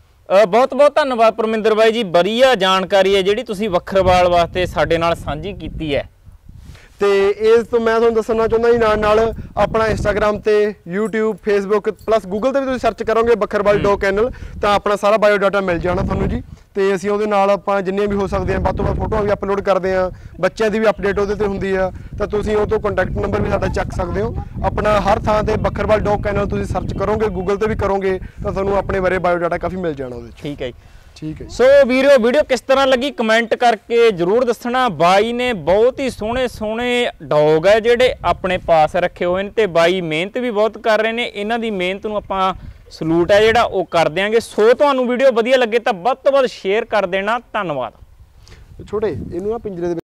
B: ਬਹੁਤ ਬਹੁਤ ਧੰਨਵਾਦ ਪਰਮਿੰਦਰ ਬਾਈ ਜੀ, ਵਧੀਆ ਜਾਣਕਾਰੀ ਹੈ ਜਿਹੜੀ ਤੁਸੀਂ ਵੱਖਰਵਾਲ ਵਾਸਤੇ ਸਾਡੇ ਨਾਲ ਸਾਂਝੀ ਕੀਤੀ ਹੈ।
A: ਤੇ ਇਸ ਤੋਂ ਮੈਂ ਤੁਹਾਨੂੰ ਦੱਸਣਾ ਚਾਹੁੰਦਾ ਜੀ, ਨਾਲ ਆਪਣਾ ਇੰਸਟਾਗ੍ਰਾਮ ਤੇ YouTube Facebook ਪਲੱਸ ਗੂਗਲ ਤੇ ਵੀ ਤੁਸੀਂ ਸਰਚ ਕਰੋਗੇ ਬੱਖਰਵਾਲ ਡੌਗ ਕੈਨਲ, ਤਾਂ ਆਪਣਾ ਸਾਰਾ ਬਾਇਓ ਡਾਟਾ ਮਿਲ ਜਾਣਾ ਤੁਹਾਨੂੰ ਜੀ। ਤੇ ਅਸੀਂ ਉਹਦੇ ਨਾਲ ਆਪਾਂ ਜਿੰਨੀਆਂ ਵੀ ਹੋ ਸਕਦੇ ਆ ਵੱਧ ਤੋਂ ਵੱਧ ਫੋਟੋਆਂ ਵੀ ਅਪਲੋਡ ਕਰਦੇ ਆ, ਬੱਚਿਆਂ ਦੀ ਵੀ ਅਪਡੇਟ ਉਹਦੇ ਤੇ ਹੁੰਦੀ ਆ, ਤਾਂ ਤੁਸੀਂ ਉਹ ਤੋਂ ਕੰਟੈਕਟ ਨੰਬਰ ਵੀ ਸਾਡਾ ਚੱਕ ਸਕਦੇ ਹੋ। ਆਪਣਾ ਹਰ ਥਾਂ ਤੇ ਬੱਖਰਵਾਲ ਡੌਗ ਕੈਨਲ ਤੁਸੀਂ ਸਰਚ ਕਰੋਗੇ, ਗੂਗਲ ਤੇ ਵੀ ਕਰੋਗੇ, ਤਾਂ ਤੁਹਾਨੂੰ ਆਪਣੇ ਬਾਰੇ ਬਾਇਓ ਡਾਟਾ ਕਾਫੀ ਮਿਲ ਜਾਣਾ ਉਹਦੇ 'ਚ।
B: ਠੀਕ ਹੈ ਜੀ,
A: ਠੀਕ ਹੈ।
B: ਸੋ ਵੀਡੀਓ ਕਿਸ ਤਰ੍ਹਾਂ ਲੱਗੀ ਕਮੈਂਟ ਕਰਕੇ ਜਰੂਰ ਦੱਸਣਾ। ਬਾਈ ਨੇ ਬਹੁਤ ਹੀ ਸੋਹਣੇ ਡੌਗ ਹੈ ਜਿਹੜੇ ਆਪਣੇ ਪਾਸ ਰੱਖੇ ਹੋਏ ਨੇ, ਤੇ ਬਾਈ ਮਿਹਨਤ ਵੀ ਬਹੁਤ ਕਰ ਰਹੇ ਨੇ। ਇਹਨਾਂ ਦੀ ਮਿਹਨਤ ਨੂੰ ਆਪਾਂ ਸਲੂਟ ਹੈ ਜਿਹੜਾ ਉਹ ਕਰ ਦਿਆਂਗੇ। ਸੋ ਤੁਹਾਨੂੰ ਵੀਡੀਓ ਵਧੀਆ ਲੱਗੇ ਤਾਂ ਵੱਧ ਤੋਂ ਵੱਧ ਸ਼ੇਅਰ ਕਰ ਦੇਣਾ। ਧੰਨਵਾਦ।
A: ਛੋਟੇ ਇਹਨੂੰ ਨਾ ਪਿੰਜਰੇ ਦੇ